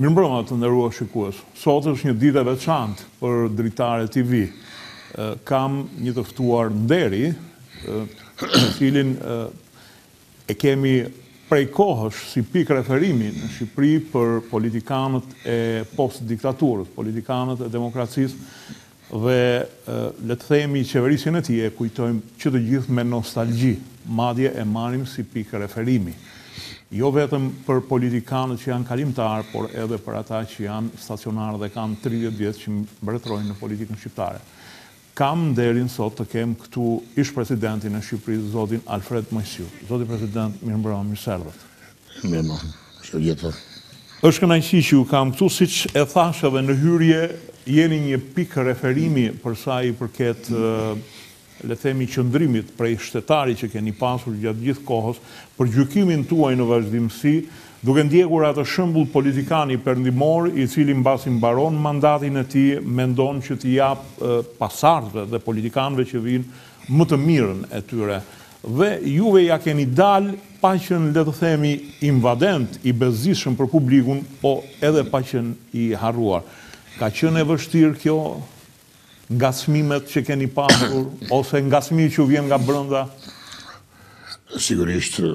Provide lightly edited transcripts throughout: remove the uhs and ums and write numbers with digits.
Mirëmbrëma të nderuar shikues. Sot është një ditë e veçantë për Dritare TV. Kam një të ftuar nderi, të cilin e kemi prej kohësh si pikë referimi në Shqipëri për politikanët e post-diktaturës, politikanët e demokracisë dhe le të themi qeverisjen e tij e kujtojmë që të gjithë me nostalgji, madje e marrim si pikë referimi. Jo vetëm për politikanët që janë kalimtarë, por edhe për ata që janë stacionarë dhe kanë 30 vjet që mbretërojnë në politikën shqiptare. Kam nderin sot të kem këtu ish presidentin e Shqipërisë, zotin Alfred Mojsiu. Zoti president, mirëmbrëma, mirë se erdhët. Mirëmbrëma, shërbëtor. Është kënaqësi që ju kam këtu, siç e thash edhe në hyrje, jeni një pikë referimi për sa i përket le themi qëndrimit prej shtetari që keni pasur gjatë gjithë kohës për gjykimin tuaj në vazhdimsi, duke ndjekur atë shembull politikani perëndimor i cili mbasi mbaron mandatin e tij mendon që t'i jap pasardhëve dhe politikanëve që vinë më të mirën e tyre. Dhe juve ja keni dalë pa qenë, le të themi, invadent, i bezdisshëm për publikun, po edhe pa qenë i harruar. Ka qenë e vështirë kjo? Ngacmimet që keni pasur, ose ngacmi që vjen nga brenda? Sigurisht,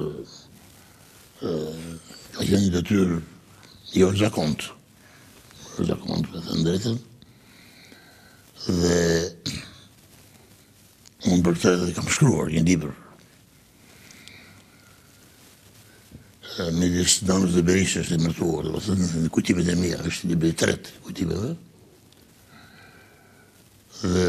ka qenë një detyrë jo zakont, me thënë drejtën, dhe unë për këtë edhe kam shkruar një libër midis Danës dhe Berishës është emërtuar, dhe thënë në kujtimet e mia, është libri i tretë kujtimeve. Dhe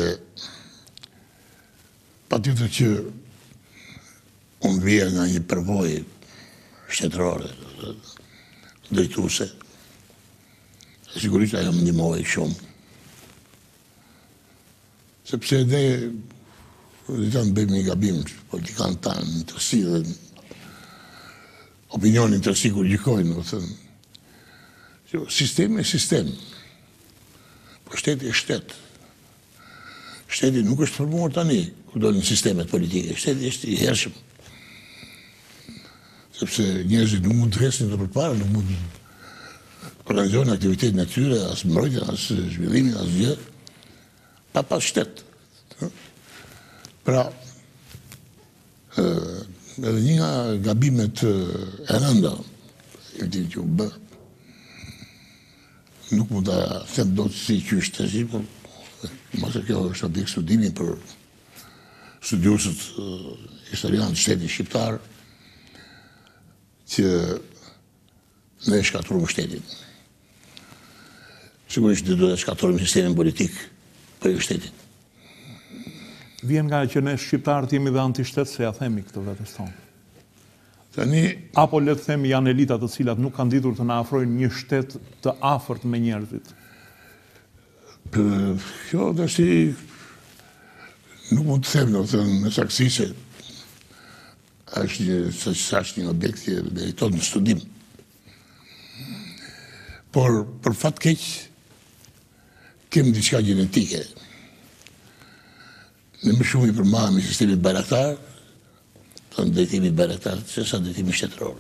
patjetër që unë vija nga një përvojë shtetërore, drejtuese, sigurisht ajo më ndihmoi shumë. Sepse ne bëjmë një gabim, politikanët tanë në tërësi dhe opinionin tërësi kur gjykojnë, do thënë, sistemi e sistem, por shteti e shtet. Shteti nuk është formuar tani, kur dolin sistemet politike. Shteti është i hershëm. Sepse njerëzit nuk mund të rresin të përpara, nuk mund të organizojnë aktivitetin e tyre, as mbrojtjen, as zhvillimin, as gjë, pa pas shtet. Pra, edhe një nga gabimet e rënda, që u bë, nuk mund ta them dot si qysh tash, por mase kjo është objekt studimi për studiosët historianë të shtetit shqiptar, që ne shkatërruam shtetin. Sigurisht do të shkatërrojmë sistemin politik për shtetin. Vjen nga që ne shqiptarët jemi dhe antishtet, se ja themi këtë vetes tonë. Tani, apo le të themi janë elita të cilat nuk kanë ditur të na afrojnë një shtet të afërt me njerëzit. Kjo dhe si nuk mund të them, do të thënë, në saktësi se është një objekt që meriton në studim. Por për fat keq kemi diçka gjenetike. Ne më shumë i përmbahemi sistemit bayraktar, tonë drejtimi bayraktar, se sa drejtimi shtetëror.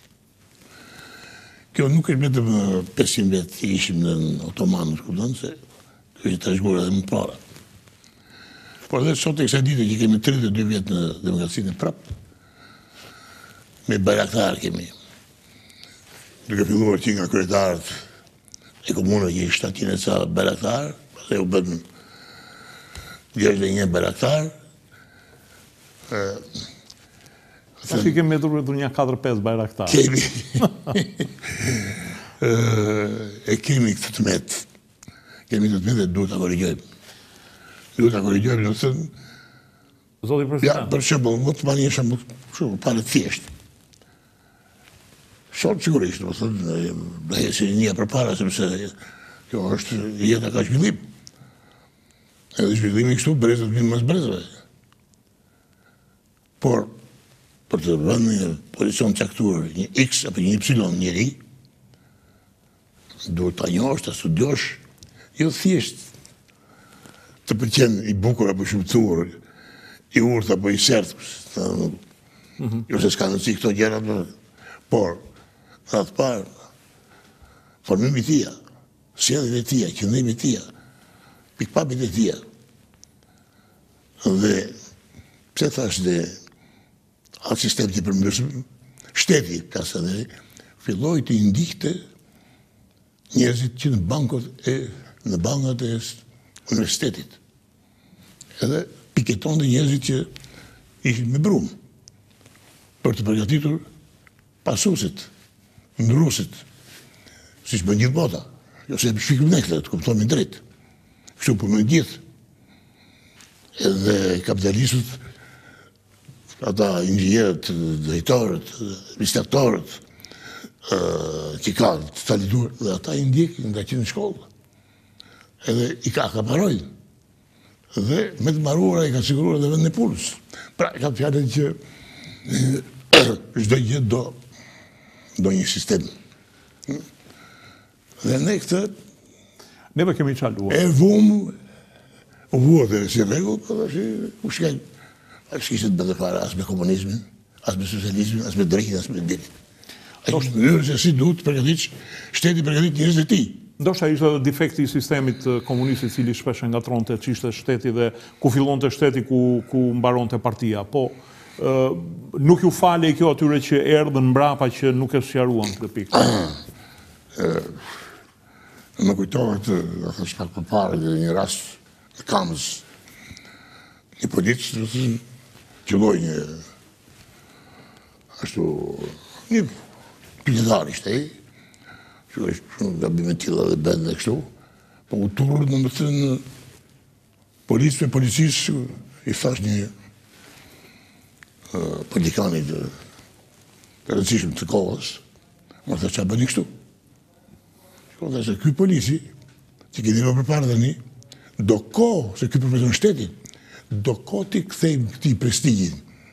Kjo nuk është vetëm 500 vjet që ishim në otomanët, kupton se kjo është trashëguar edhe më para. Por edhe sot e kësaj dite që kemi 32 vjet në demokracinë e prapë, me bayraktar kemi. Duke filluar që nga kryetarët e komunëve që ishtë 700 ca bayraktar, pastaj u bën 61 bayraktar. Tash i kemi dhurur një 4-5 bayraktar. Kemi. E kemi këtë të metë. Kemi të metë dhe duhet të korrigjojmë. Duhet të korrigjojmë, do të thënë. Zoti president. Ja, për shembull, më të marrë një shembull shumë parë thjesht. Sot sigurisht, do të thënë, bëhet si një përpara, sepse kjo është jeta ka zhvillim. Edhe zhvillimi kështu, brezët vinë mas brezëve. Por, për të vënë një pozicion caktuar, një X apo një Y njeri, duhet ta njohësh, ta studiosh, jo thjesht të pëlqen i bukur apo shëmtuar, i urtë apo i sertë, jo se s'ka nësi këto gjëra, por, në atë parë, formimi tia, sjelljet e tia, qëndrimi e tia, pikpamjet e tia. Dhe pse thash dhe atë sistem të përmbysëm, shteti, plasë edhe, filloi të ndihte njerëzit që në bankat e universitetit. Edhe piketon dhe njerëzit që ishin me brumë për të përgatitur pasusit, ndrusit, si që bën gjithë bota. Jo se shfikum ne këtë, të kuptomi drejt. Kështu punojnë gjithë. Edhe kapitalistët, ata inxhinierët, drejtorët, administratorët, që ka të talitur, dhe ata i ndjekin nga që në shkollë. Edhe i ka akaparojnë. Dhe me të maruara i ka siguruar edhe vend në punës. Pra, ka fjallën që çdo gjë do një sistem. Dhe ne këtë neve kemi qaluar. E u vuate si rregull, por tash u shkel. Ai s'kishte të bëjë fare as me komunizmin, as me socializmin, as me drejtin, as me ditë. Ai është mënyrë se si duhet shteti përgatit njerëzit e tij. Ndoshta ishte edhe defekti i sistemit komunist i cili shpesh ngatronte ç'ishte shteti dhe ku fillonte shteti ku mbaronte partia. Po nuk ju fale kjo atyre që erdhën mbrapa që nuk e sqaruan këtë pikë. Më kujtohet, thash pak përpara, një rast në Kamës, një policë që qelloi një pilletar ishte ai, që është shumë gabime tilla dhe bën dhe kështu, po u turr në më thënë policë me policisë, i thash një politikanit të rëndësishëm të kohës, më thash çfarë bëni kështu? Shkon dhe se ky polici, që keni më përpara tani, do kohë se ky profesion shtetit, do kohë t'i kthejmë këtij prestigjin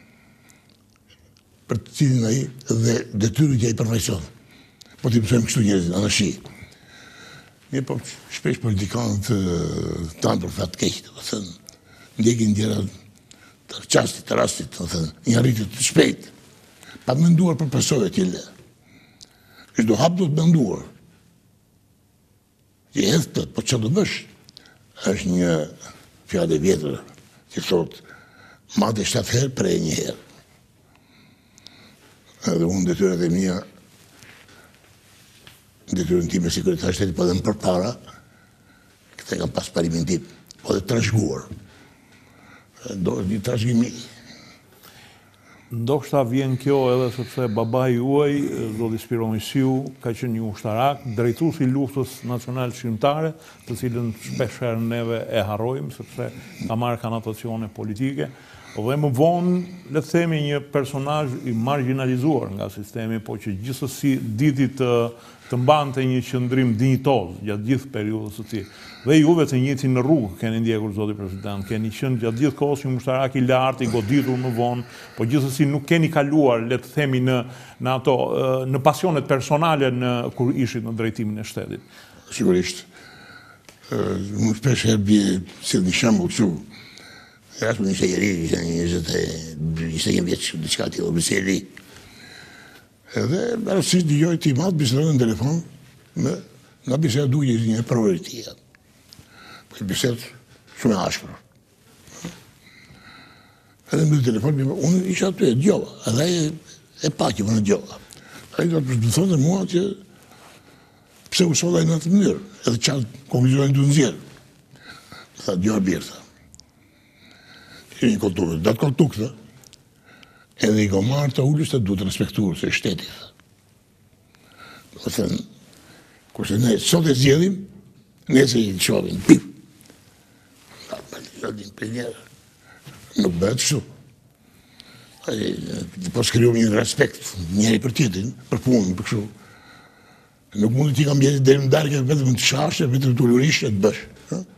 për të cilin ai dhe detyrën që ai përfaqëson. Po t'i mësojmë kështu njerëzit, anashi. Mirë, po shpesh politikanët tanë për fat keq, do të thënë, ndjekin gjëra të çastit, të rastit, do të thënë, një arritje të shpejtë, pa menduar për pasojat që le. Çdo hap do të menduar. Që edhe po çfarë do bësh? Është një fjalë e vjetër që thotë madje 7 herë prej një herë. Edhe unë detyrat e mia, detyrën time si kryetar shteti, po edhe më përpara, këtë kam pas parimin tim, po edhe trashëguar. Do është një trashëgimi. Ndoshta vjen kjo edhe sepse babai juaj, zoti Spiron Siu, ka qenë një ushtarak, drejtuesi i luftës nacionale shqiptare, të cilën shpeshherë neve e harrojmë sepse ka marrë kanotacione politike. Dhe më vonë, le të themi, një personazh i marginalizuar nga sistemi, po që gjithsesi diti të mbante një qëndrim dinjitoz gjatë gjithë periudhës së tij. Dhe juve të njëjtin në rrugë keni ndjekur, zoti president, keni qenë gjatë gjithë kohës një ushtarak i lartë, i goditur më vonë, po gjithsesi nuk keni kaluar, le të themi, në pasionet personale kur ishit në drejtimin e shtetit. Sigurisht. Më shpesh herë bie si një shembull kështu. Erasmus ishte i ri, ishte një vjeç, diçka tillë, bëse i ri. Edhe rastësisht dëgjoj ti madh bisedon në telefon nga biseda duke një provë të tij. Po bisedë shumë e ashpër. Edhe në telefon unë isha aty, dëgjova, edhe e pa që më dëgjova. Ai do të më thonë mua që pse u solla në atë mënyrë, edhe çfarë konkluzionin duhet nxjerr. Tha dëgjoj birta. I kontuar, datë kontu këtë, edhe i gomarë të ullës të duhet respektuar se shtetit. Do të thënë, kurse ne sot e zgjedhim, ne se i qovin, pip. Nuk bëhet kështu. Po skrijojmë një respekt njëri për tjetrin, për punën, për kështu. Nuk mundi t'i kam bjetit deri në darkë vetëm të shashe, vetëm të ullurisht të bësh.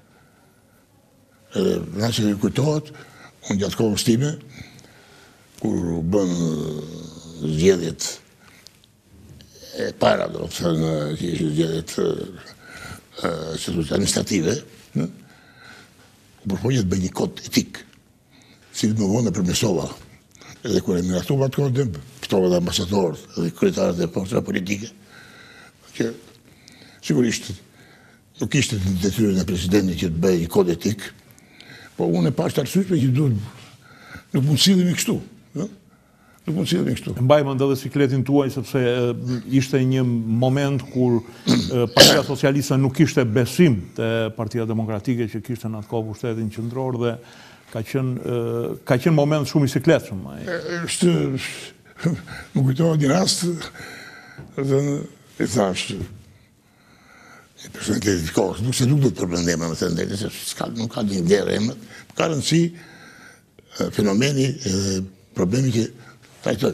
Edhe nëse i kujtohet, unë gjatë kohës time, kur bën zgjedhjet e para, do të thënë, që ishin zgjedhjet administrative, përpojë të bëj një kod etik, si më vonë e përmesova. Edhe kur e miratova atë kodë, pëtova dhe ambasadorët, edhe kryetarët e forcave politike, që Sigurisht, nuk ishte detyrën e presidentit që të bëj kod etik, po unë e pashtë arsyeshme që nuk mund sillemi kështu. Nuk mund sillemi kështu. Mbaj mend edhe sikletin tuaj sepse ishte një moment kur Partia Socialiste nuk kishte besim te Partia Demokratike që kishte në atë kohë pushtetin qendror dhe ka qenë moment shumë i sikletshëm. Më kujtohet një rast dhe e thash e personalitetit kohës, nuk do të përmendem me të drejtën, se nuk ka një vlerë emër, ka rëndësi fenomeni edhe problemi që trajtoj.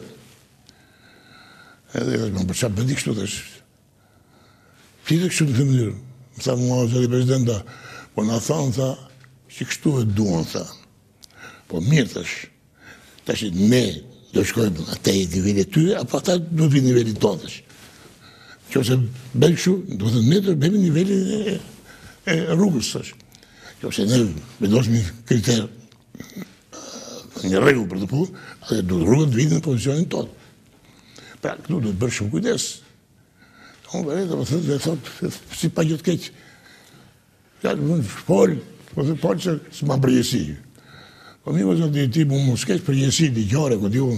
Edhe më për çfarë bëndi kështu tash? Pse kështu në këtë mënyrë? Më tha mua zoti presidenta, po na thonë tha që kështu e duan tha. Po mirë tash ne do shkojmë atë nivelin e tyre apo ata do të vinë nivelin tonë tash. Nëse bëj kështu, do të ne do bëjmë nivelin e rrugës tash. Nëse ne vendosim një kriter, një rregull për të punë, atë do rrugën të vinë në pozicionin tonë. Pra, këtu do të bërë shumë kujdes. Unë vërejtë, dhe thotë, si pa gjithë keq. Ja, folë që s'ma përgjësi. Po mi më zotë një ti më s'keq përgjësi një gjore, këtë ju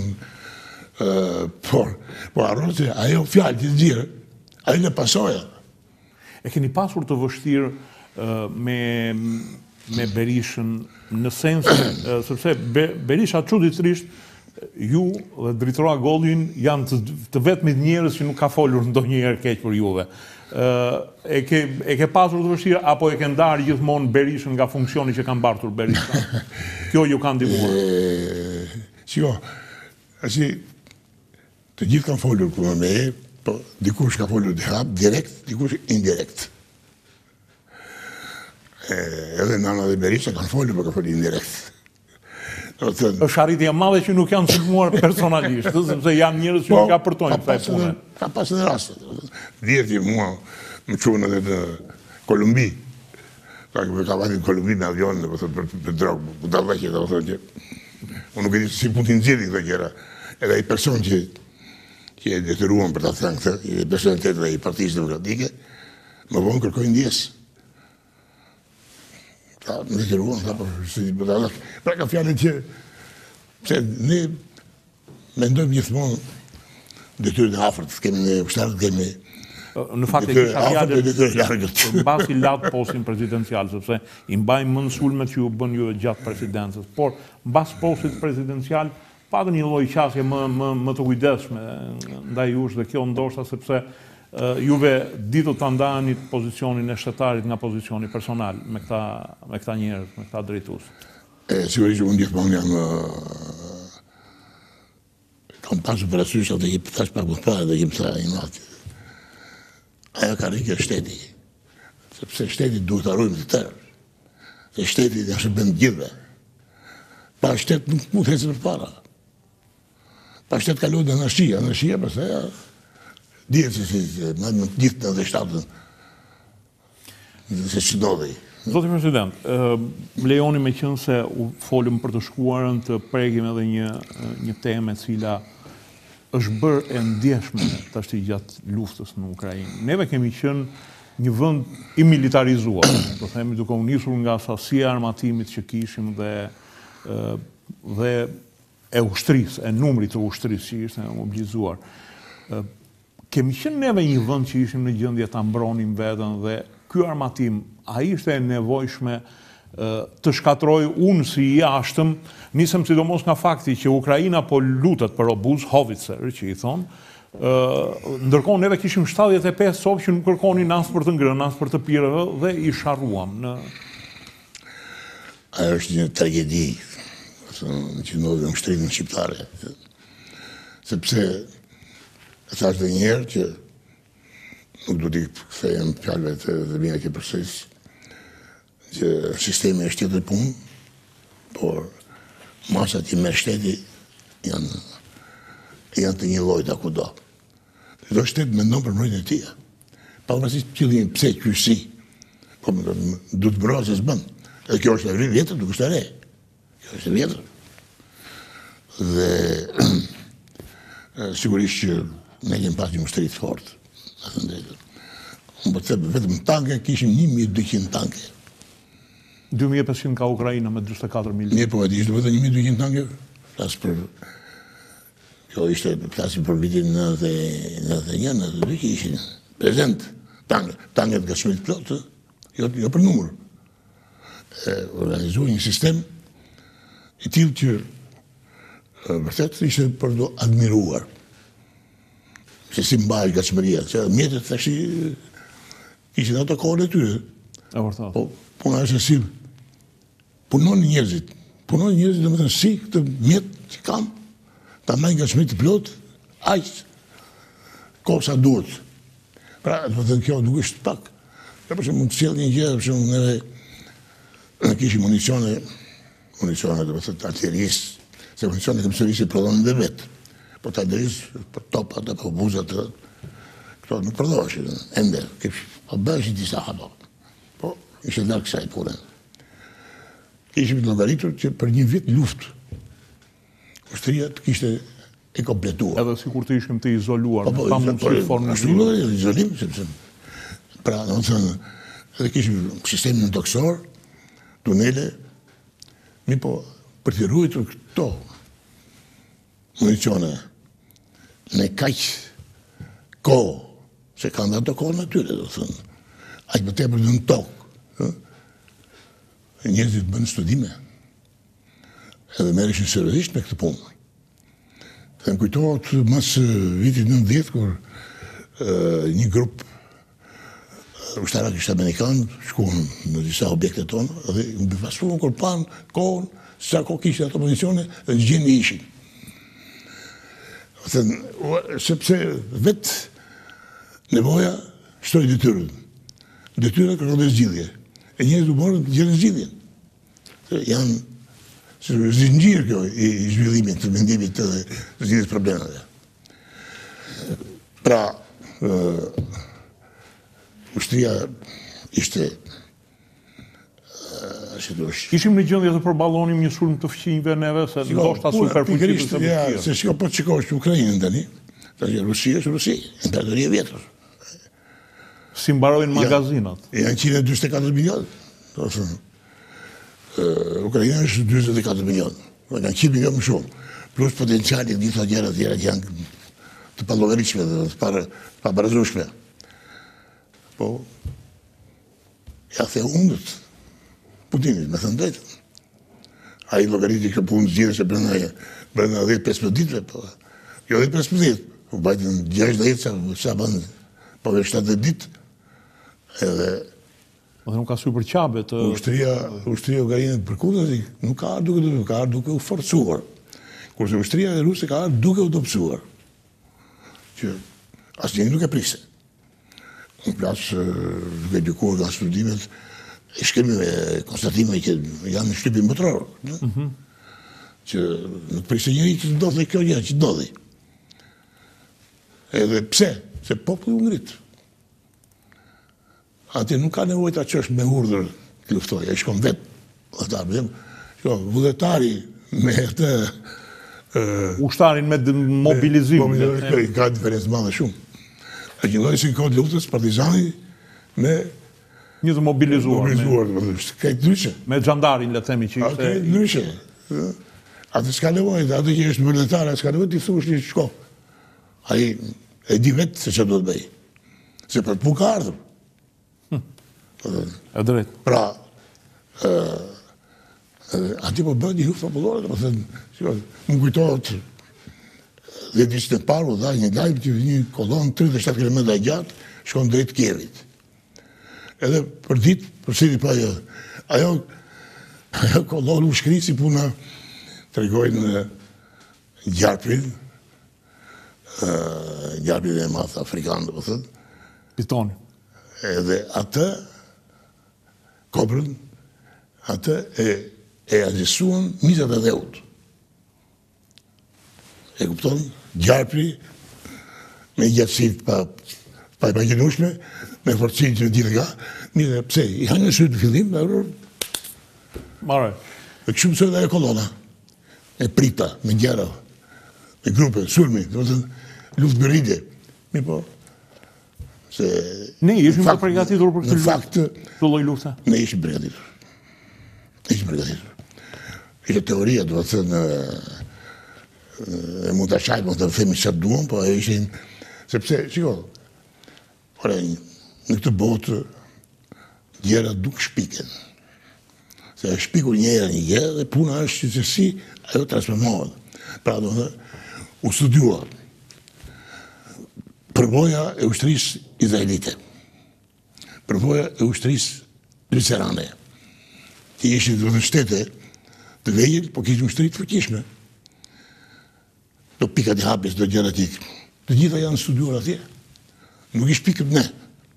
por arro që ajo fjallë që të gjire, ajo në pasoja. E keni pasur të vështirë me Berishën në sensin, sepse Berisha çuditërisht ju dhe drejtora Gollin janë të vetmit njerëz që nuk ka folur ndonjëherë keq për juve. E ke pasur të vështirë apo e ke ndarë gjithmonë Berishën nga funksioni që ka mbartur Berisha? Kjo ju ka ndihmuar. Shiko, të gjithë kanë folur për me, po dikush ka folur direkt, dikush indirekt. Edhe Nana dhe Berisha kanë folur, po ka folur indirekt. Është arritje e madhe që nuk janë sulmuar personalisht, sepse janë njerëz që nuk kapërtojnë kësaj pune. Ka pasur raste. Djeti mua më çuan edhe në Kolumbi. Ka vajtë në Kolumbi me avion për drogë, për dalë që që unë nuk e di si mund t'i nxjerrin këto gjëra. Edhe ai person që e detyruan për ta thënë këtë, i personalitetit dhe i Partisë Demokratike, më vonë kërkojnë ndjes. Pra, më detyruan, pra ka fjalën që se ne mendojmë gjithmonë detyrën e afërt, kemi në ushtarët, kemi në fakt e kisha fjalën mbasi lat postin presidencial, sepse i mbajmë mend sulmet që ju bën ju gjatë presidencës, por mbas postit presidencial patën një lloj qasje më të kujdesshme ndaj jush dhe kjo ndoshta sepse juve ditu ta ndani pozicionin e shtetarit nga pozicioni personal me këta njerëz, me këta drejtues. Sigurisht unë gjithmonë kam pasur parasysh atë që thash pak më parë dhe që më tha i natë. Ajo ka rikë shteti, sepse shteti duhet të arrujmë të tërë, se shteti dhe është bëndë gjithve. Pa shtet nuk mund të hecë për para. Pa shtet ka lodë anarshia, përse dhjetë si në gjithë në dhe shtatën, se që dodhej. Zoti President, më lejoni me qenë se u folëm për të shkuarën të prekim edhe një temë e cila është bërë e ndjeshme tashti gjatë luftës në Ukrainë. Neve kemi qenë një vend i militarizuar, do themi duke u nisur nga sasia e armatimit që kishim dhe e ushtrisë, e numrit të ushtrisë që ishte mobilizuar. Kemi qenë neve një vend që ishim në gjendje ta mbronim veten dhe ky armatim, a ishte e nevojshme të shkatroj unë si i jashtëm, nisëm sidomos nga fakti që Ukraina po lutet për obuz, Howitzer që i thonë, ndërkohë neve kishim 75 copë që nuk kërkonin as për të ngrënë, as për të pirë dhe i sharruam. Ajo është një tragedi që ndodhi në shtritën shqiptare, sepse e thash dhe njerë që nuk do t'i kthejem fjalëve të mia që përsëris që sistemi është tjetër punë, por masat i me shteti janë të një llojit akudo. Çdo shtet mendon për mbrojtjen e tij. Pavarësisht qëllimit pse qysi, po du të mbrojë s'bën. Edhe kjo është e vjetër, nuk është e re. Kjo është e vjetër. Dhe sigurisht që ne kemi pasur një ushtri të fortë, atë drejtë. Unë po të them, vetëm tanke kishim 1200 tanke. 2500 ka Ukraina me 44 milion. Mirë, po e ishte vetëm 1200 tanke. Flas për kjo ishte flasim për vitin 91, 92 që ishin prezent tanket nga shmit plot, jo për numër. Organizuar një sistem i tillë që vërtet ishte për do admiruar. Se si mbaj gatshmëria, që mjetët tash ishin ato kohën e tyre. E vërtet. Po puna është si punon njerëzit domethënë si këtë mjet që kam ta marrin gatshmëri të plot, aq kosa duhet. Pra, domethënë kjo nuk është pak. Për shembull, mund të sjell një gjë, për shembull, ne kishim municione domethënë artillerisë, se municione që mësërisë prodhonin dhe vetë. Po të artillerisë, për topat, për buzat, këto nuk prodhoheshin, ende, po bëheshin disa hapa. Po, ishte larg kësaj pune. Ishim të llogaritur që për një vit luftë, ushtria të kishte e kompletuar. Edhe sikur të ishim të izoluar, pa mundësi të formë ashtu izolim, sepse pra, domethënë, edhe kishim sistemin toksor, tunele, mi po për të ruajtur këto municione në kaq kohë, se kanë ato kohën atyre, do thënë, aq më tepër në tokë. Njerëzit bënë studime, edhe merreshin seriozisht me këtë punë. Dhe më kujtohet mas vitit 90, kur një grup ushtarak ishte amerikan, shkuan në disa objekte tonë, dhe më befasuan kur panë kohën, sa kohë kishte ato municione, dhe në gjendje ishin. Sepse vetë nevoja shtoi detyrën. Detyra kërkon dhe zgjidhje. E njerëzit u morën të gjeren zgjidhjen. Janë zinxhir kjo i zhvillimit të mendimit të zgjidhjes problemeve. Pra, ushtria ishte Ishim në gjendje të përballonim një sulm të fqinjve neve, se ndoshta superfuqishtë të tjerë. Se shiko, po të shikosh Ukrainën tani, tash Rusia është Rusi, imperatoria vjetër. Si mbarojnë magazinat. Janë 144 milion. Ukraina është 24 milion. Kanë 100 milion më shumë. Plus potenciali të gjitha gjëra të tjera që janë të pallogaritshme dhe të pabarazueshme. Po, ja the hundët Putinit, me thënë drejtën. A i llogariti këtë punë zgjidhje brenda 10-15 ditëve, po. Jo 10-15, po bajtën 60 sa bën, po 70 ditë. Edhe nuk ka sy për qabe të... Ushtria Ukrainën përkundër, nuk ka ardhur duke u forcuar. Kurse ushtria e ruse ka ardhur duke u dobësuar. Që asnjëri nuk e priste. Në plas duke gjykuar nga studimet, e shkrimeve, konstatime që janë në shtypin botror. Që nuk priste njëri që ndodhi kjo gjë, që ndodhi. Edhe pse? Se populli u ngrit. Ati nuk ka nevojë ta çosh me urdhër të luftoj, ai shkon vetë. Vullnetari me atë ushtarin me mobilizim. Ka diferencë madhe shumë. A që lloji si kohë luftës partizani me një të mobilizuar. Ka ndryshe. Me xhandarin, le të themi që ishte. Ka ndryshe. Atë s'ka nevojë, atë që është vullnetar, s'ka nevojë të thuash një shko. Ai e di vetë se çfarë do të bëj. Se për punë ka ardhur. E drejt. Pra, ati po bën një luftë popullore, do të thënë, më kujtohet dhe ditën e parë u dha një lajm që një kolonë 37 km e gjatë shkon drejt Kievit. Edhe për ditë, përsëri pa ajo kolonë u shkri si puna tregojnë gjarpin e madh afrikan, do të thënë. Pitoni. Edhe atë kobrën, atë e azisuan mizat e dheut. E kupton, gjarpri me gjatësit pa imagjinueshme, me forcit që ditë nga, mire, pse, i hanë në sytë në fillim, Mare. E këshu mësoj dhe e kolona, e prita, me gjara, me grupe, sulmi, luftë me rridje. Mi po, Ne ishim të përgatitur për këtë lloj lufte? Ne ishim përgatitur. Ishte teoria, do të thënë, mund të shajt, mund të themi çfarë duam, po ishin, sepse, shiko, në këtë botë, gjëra duk shpiken. Se shpikur një herë një gjë, dhe puna është që si ajo transformohet. Pra, do të thënë, u studiuar përvoja e ushtrisë izraelite, përvoja e ushtrisë liserane, që ishin do të shtete të vejgjel, po kishin ushtri të fuqishme. Do pikat i hapjes, do gjëra t'i. Të gjitha janë studiuar atje. Nuk ish pikët ne.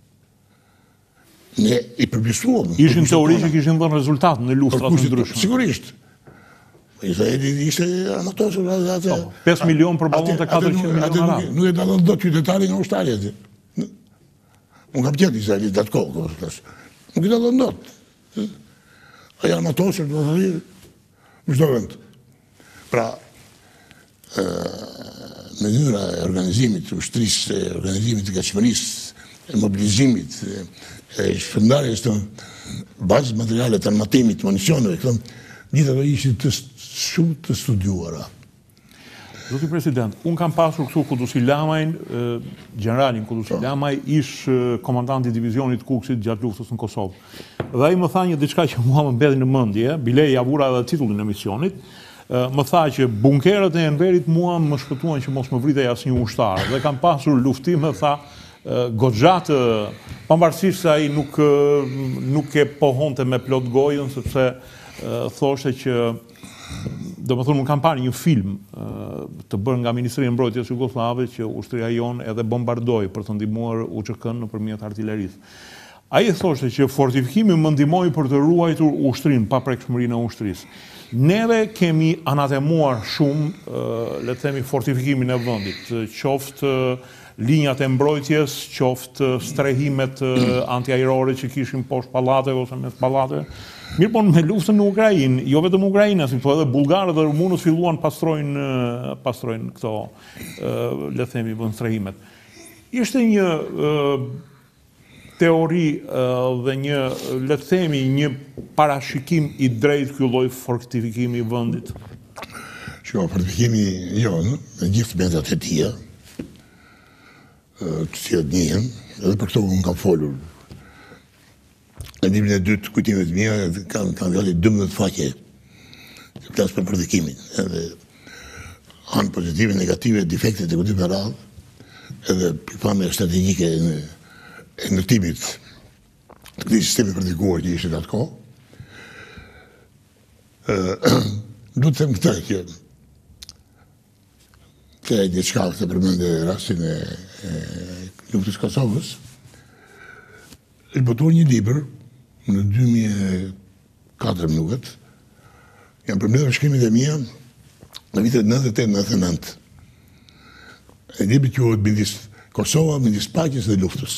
Ne i përmirësuam. Ishin teori që kishin dhënë rezultat në luftrat të ndryshme. Sigurisht. Izraeli ishte amatosur atë. 5 milion për ballon të 400 milion arab. Nuk e dallon dot qytetari nga ushtari aty. Unë kam qenë Izraeli datë kohë. Nuk e dallon dot. Ai amatosur do të thotë në çdo vend. Pra, mënyra e organizimit të ushtrisë, organizimit të gatshmërisë, e mobilizimit, e shpërndarjes të bazë materiale të armatimit, të municioneve, gjithë ato ishin shumë të studiuara. Zoti President, unë kam pasur këtu Kudusi Lamajn, generalin Kudusi Lamaj, ish komandanti i divizionit Kukësit gjatë luftës në Kosovë. Dhe ai më tha një diçka që mua më mbeti në mendje, bile ja vura edhe titullin e misionit, më tha që bunkerët e Enverit mua më shpëtuan që mos më vritej asnjë ushtar. Dhe kam pasur luftime, tha, goxhat, pavarësisht se ai nuk e pohonte me plot gojën, sepse thoshte që, do më thonë, unë kam parë një film të bërë nga Ministria e Mbrojtjes Jugoslave që ushtria jonë edhe bombardoi për të ndihmuar UÇK-n nëpërmjet artillerisë. Ai thoshte që fortifikimi më ndihmoi për të ruajtur ushtrinë, paprekshmërinë e ushtrisë. Neve kemi anatemuar shumë, le të themi, fortifikimin e vendit, qoftë linjat e mbrojtjes, qoftë strehimet antiajrore që kishin poshtë pallateve ose mes pallateve. Mirë, po me luftën në Ukrainë, jo vetëm Ukrainës, po edhe bullgarët dhe rumunët filluan pastrojnë këto, le të themi, strehimet. Ishte një teori dhe një, le të themi, një parashikim i drejtë ky lloj fortifikimi i vendit. Shiko, fortifikimi jonë, me gjithë mjetet e tija, të cilat njihen, edhe për këto unë kam folur. Në nimin e dytë, kujtimet mia kanë gati 12 faqe që flas për fortifikimin, edhe anë pozitive, negative, defekte të këtij me radhë, edhe pikpamja strategjike e ndërtimit të këtij sistemi fortifikuar që ishte atë kohë. Du të them këtë që e diçka të përmende rastin e luftës Kosovës, është botuar një libër në 2004 më duket, janë përmbledhur shkrimet e mia në vitet 98-99. E libri quhet Midis Kosova, midis paqes dhe luftës.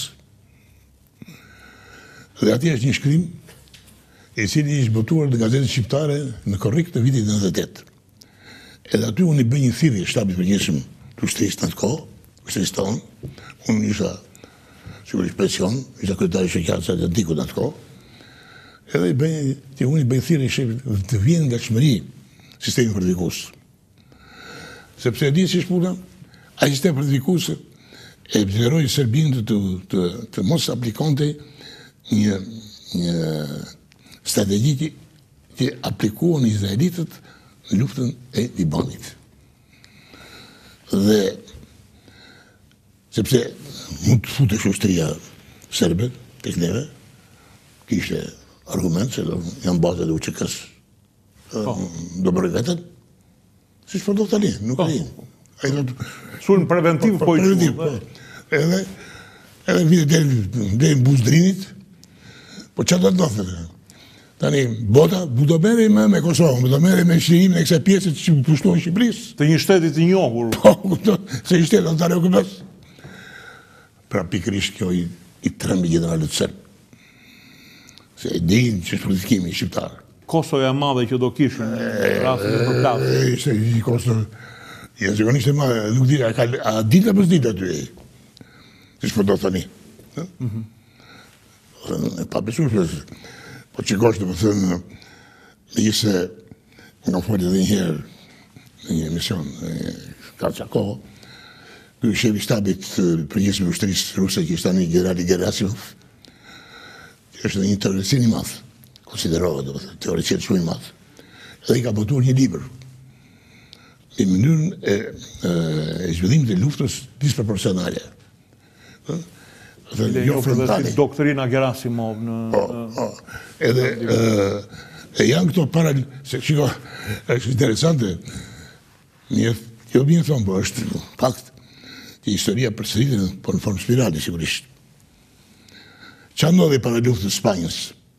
Dhe atje është një shkrim i cili ishte botuar në gazetën shqiptare në korrik të vitit 98. Edhe aty unë i bëj një thirrje shtabit përgjithshëm të ushtrisë në atë kohë, ushtrisë tonë. Unë isha sigurisht pension, isha kryetari i shoqatës së Atlantikut në atë kohë. Edhe unë i bëj thirrje shefit të vjen gatshmëri sistemi fortifikues. Sepse e di si është puna, ai sistem fortifikues e vleroi Serbinë të mos aplikonte një strategji që aplikuan izraelitët në luftën e Libanit. Dhe sepse mund të futesh ushtria serbe tek neve, kishte argument se janë bazat e UÇK-s. Do bërë vetën, si që përdo tani, nuk e rinë. Sulm preventiv po i qumë. Edhe vite deri në Buzdrinit, po që do të ndodhë? Tani, bota, do merri me Kosovën, do merri me shirimin e kësaj pjesë që pushtohen Shqipërisë. Të një shtetit të njohur. Po, se një shtet antar e OKB-s. Pra pikërisht kjo i trembi generalit serb. Se e dinë që është fortifikimi shqiptar. Kosoja e madhe që do kishin rastin e përplasë. Ishte një Kosovë, zakonisht e madhe, nuk di, a dita për s'dita aty e. Si që përdo tani. E pa besueshme. Po qikosh të më thënë, megjithse nga folë edhe njëherë në një emision, ka qa kohë, ky shefi i shtabit përgjithshëm i ushtrisë ruse që ishte tani generali Gerasimov, është edhe një teorician i madh, konsiderohet domethënë teorician shumë i madh. Dhe i ka botuar një libër në mënyrën e zhvillimit të luftës disproporcionale. Jo frontale. Doktrina Gerasimov në... Edhe janë këto se shiko, është interesante, jo bine thonë, po është fakt që historia përsëritet po në formë spirale, sigurisht. Qa ndodhi para luftës të Spanjës?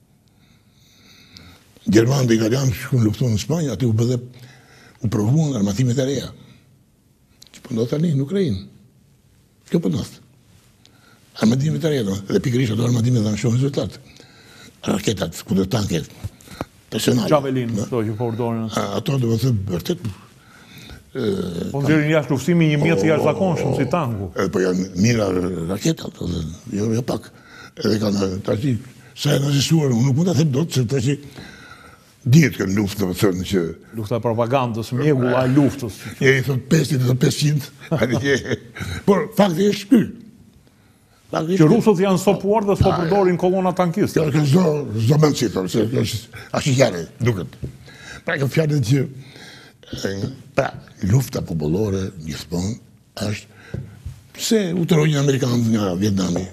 Gjermanë dhe italianë që shkunë luftuar në Spanjë, aty u provuan armatimet e reja. Që po ndodhë tani në Ukrainë. Kjo po ndodhë. Armatimet e reja, dhe pikërisht ato armatimet dhanë shumë rezultat. Raketat, kundërtanket, personale. Javelin, këto që po urdorën. Ato do të thënë vërtet. Po nxjerrin jashtë luftimi një mjet i jashtëzakonshëm si tanku. Po janë mira raketat, jo pak. Edhe kanë tash sa janë rezistuar, unë nuk mund ta them dot se tash dihet që luftë do të thënë që lufta e propagandës, mjegulla e luftës. I thot 500 dhe 500. Por fakti është ky. Që rusët janë stopuar dhe s'po përdorin kolona tankiste. Kjo s'do mend si thonë, se është ashigare, duket. Pra kjo fjalë që lufta popullore gjithmonë është pse u tërojnë amerikanët nga Vietnami.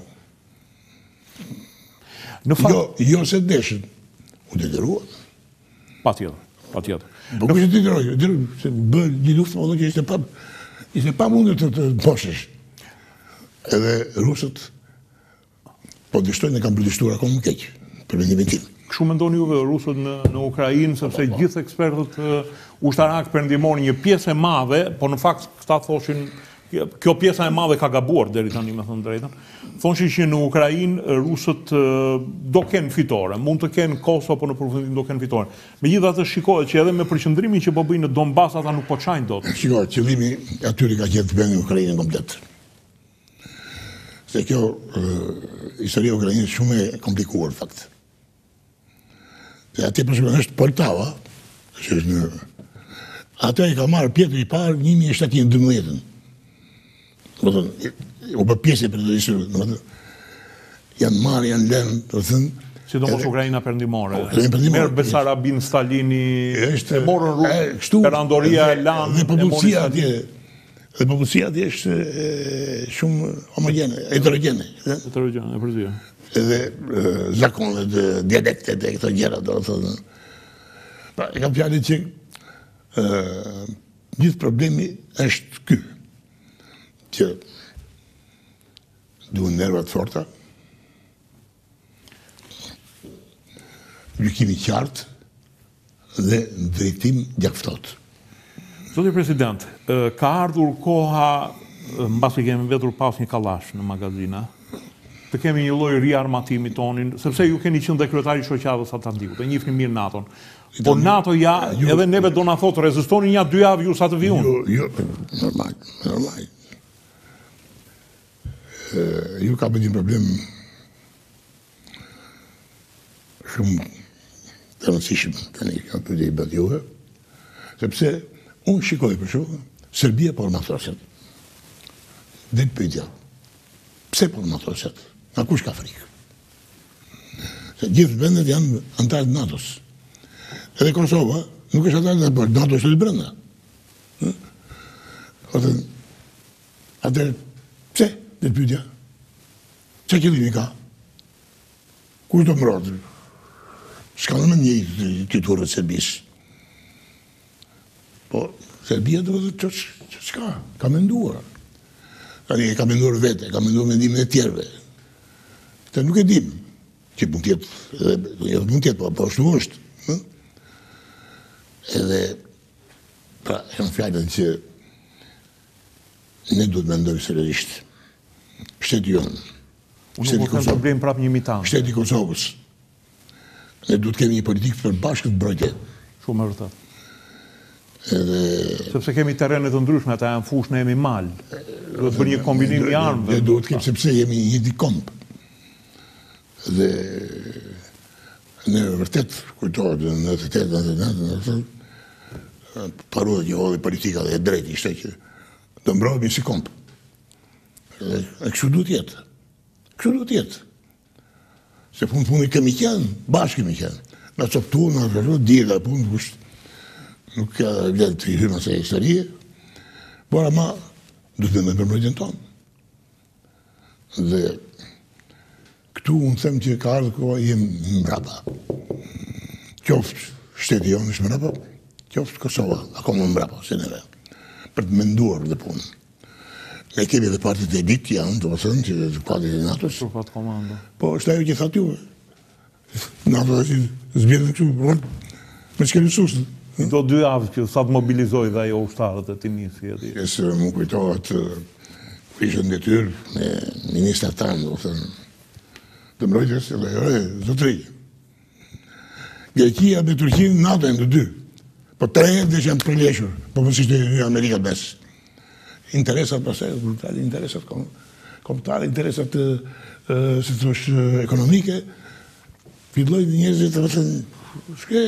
Jo se deshën, u detyruan. Patjetër. Po kështë detyruan, se bë një luftë më që ishte pa mundur të poshesh. Edhe rusët po dështojnë dhe kanë përdishtuar akoma më keq, për mendimin tim. Kështu mendoni juve rusët në Ukrainë, sepse gjithë ekspertët ushtarak perëndimor një pjesë e madhe, po në fakt këta thoshin kjo pjesa e madhe ka gabuar deri tani, me thënë drejtën. Thoshin që në Ukrainë rusët do kenë fitore, mund të kenë Kosovë, po në përfundim do kenë fitore. Megjithatë shikohet që edhe me përqendrimin që po bëjnë në Donbas ata nuk po çajnë dot. Shikohet, qëllimi atyre ka qenë të bëjnë Ukrainën komplet. Se kjo historia e Ukrainës shumë e komplikuar fakt. Dhe atje për shkak është Poltava, që është në atë i ka marrë pjetër i parë 1712. Do të thënë, u bë pjesë e përndërisur, do të thënë, janë marrë, janë lënë, do të thënë. Sidomos Ukraina perëndimore. Merë Besarabin, Stalini, e morën rusë, perandoria e lanë, dhe popullsia atje. Dhe popullsia atje është shumë homogene, heterogene. Heterogene, e përzia. Edhe zakonet, dialektet e këto gjëra, do të thënë. Pra, e kam fjalën që gjithë problemi është ky. Që duhen nervat forta, gjykimi qartë dhe drejtim gjakftot. Zoti President, ka ardhur koha, mbasi kemi vetur pas një kallash në magazina, të kemi një lloj riarmatimi tonin, sepse ju keni qenë dhe kryetari i shoqatës Atlantikut, e njihni mirë NATO-n. Po NATO edhe neve do na thotë rezistoni një 2 javë ju sa të vi unë. Jo, normal. Ju ka bërë një problem shumë të rëndësishëm tani ka të i bëtë juve, sepse unë shikoj për shumë, Serbia po armatoset. Dhe të pyetja, pse po armatoset? Nga kush ka frikë? Se gjithë vendet janë antarë të NATO-s. Edhe Kosova nuk është antarë të bërë, NATO është të brenda. Atër, pse? Dhe të pyetja, që qëllimi ka? Kush do mërë? S'ka në një tyturët Serbisë. Po, Serbia do të që s'ka, ka menduar. Ka menduar vete, ka menduar mendimin e tjerve. Këtë nuk e dim, që mund tjetë, po është nuk është. Edhe, pra, janë fjallën që ne duhet mendojmë seriozisht. Shteti jonë. Unë nuk kanë problem prap një mitan. Shteti Kosovës. Ne duhet kemi një politikë të përbashkët mbrojtje. Shumë e vërtet. Sepse kemi terrenet të ndryshme, ata janë fushë, ne jemi mal. Duhet bërë një kombinim i armëve. Ne duhet kemi sepse jemi një dikomp. Dhe ne vërtet kujtohet në 98-99 parua që hodhi politika dhe e drejt ishte që do mbrojmë si komp. E kështu duhet jetë. Kështu duhet jetë. Se fundi kemi qenë, bashkë kemi qenë. Në coptu, në rrëru, dirë dhe punë, nuk ka vletë të hymë asaj historie, por ama duhet me përmërgjën tonë. Dhe këtu unë them që ka ardhë koha jem mbrapa. Qoftë shteti jonë është mbrapa, qoftë Kosova, akoma mbrapa, se neve, për të menduar dhe punë. Ne kemi dhe partit e ditë janë, të më thënë, që të kuadrit e NATO-s. Po, është ajo që thatë juve. NATO që zbjerë në kështu, me që kemi susën. Do 2 javë që sa të mobilizoj dhe ajo ushtarët e Tinisi. Kësë më kujtohet, ishën në detyrë me ministra tanë, do thënë, të mbrojtjes, dhe zotëri. Greqia me Turqinë NATO e në 2. Po 3 dhe që janë përleshur, po përësisht e Amerika mes. Interesat pasaj, brutali, interesat kombëtare, interesat, si të thosh, ekonomike, filloj njerëzit të vëtën, shke,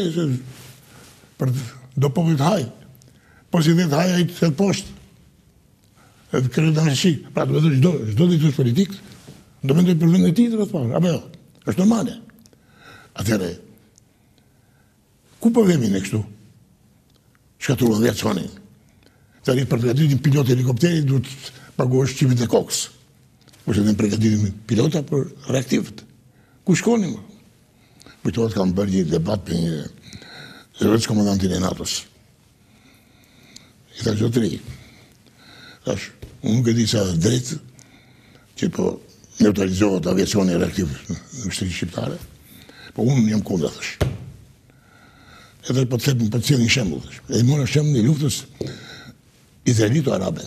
do popullit haj, po si dhe të haj a i të thellë poshtë, edhe kërët në nëshi, pra të vëtër gjdo dhe i të politikë, do mendoj për vend e ti të vëtë parë, apo jo, është normale. Atëre, ku po vemi në kështu? Shkatruan dhe atë të rritë për përgatitin pilot e helikopteri duhet të paguash qimit e kokës. Kështë edhe në përgatitin pilota për reaktivët. Ku shkoni më? Kujtohet kam bërë një debat për një zërëtës komandantin e NATO-s. I tha zotëri. Thash, unë nuk e di sa drejtë që po neutralizohet aviacioni reaktiv në shtëri shqiptare, po unë jam kundra, thash. Edhe po të thepë më për cilë një shembull, thash. Edhe mora shembull një luftës Izraelito-arabe.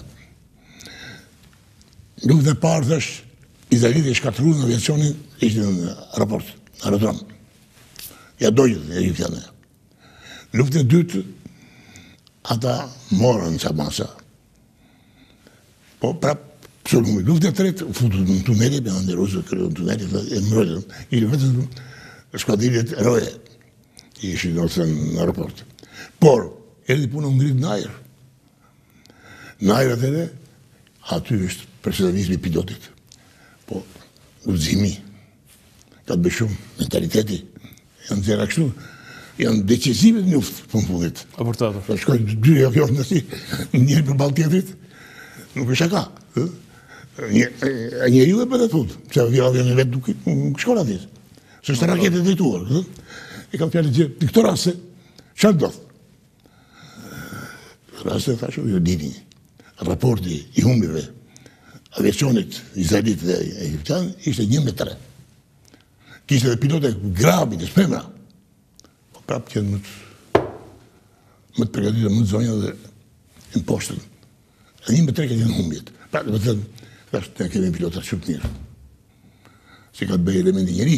Luftën e parë, thash, Izraeliti e shkatruar në aviacionin, ishte në raport, në aerodrom. Ja dojët e egyptiane. Luftën e dytë, ata morën ca masa. Po, prap, pësërë luftën e tretë, futën në tuneli, për në nderuzë, kërë në tuneli, e mërëdën. Ishte vetëm skuadrillet eroje, ishte në aeroport. Por, edhe punë ngritë në ajrë. Në ajrë atëre, aty është personalizmi pilotit. Po, udhëzimi, ka të bëj shumë, mentaliteti, janë zera kështu, janë decisive në luftë, për në fundit. A vërtetë. Sa shkoj dy avion nësi, njëri për balë tjetrit, nuk është shaka. Njëri ju e për të fundë, se avion e vetë nuk shkon atë. Se është raketë e drejtuar. E kam fjallë gjithë, në këto rase, çfarë do? Rase, thashu, ju dini. Raporti i humbive aviacionit izraelit dhe egyptian ishte 1-3. Kishte dhe pilote grabi të shpemra. Po prapë që më të përgatitë më të zonja dhe në poshtën. E 1-3 këtë jenë humbjet. Pra të thënë, ne kemi pilotat shumë të mirë. Se ka të bëjë elementi njeri.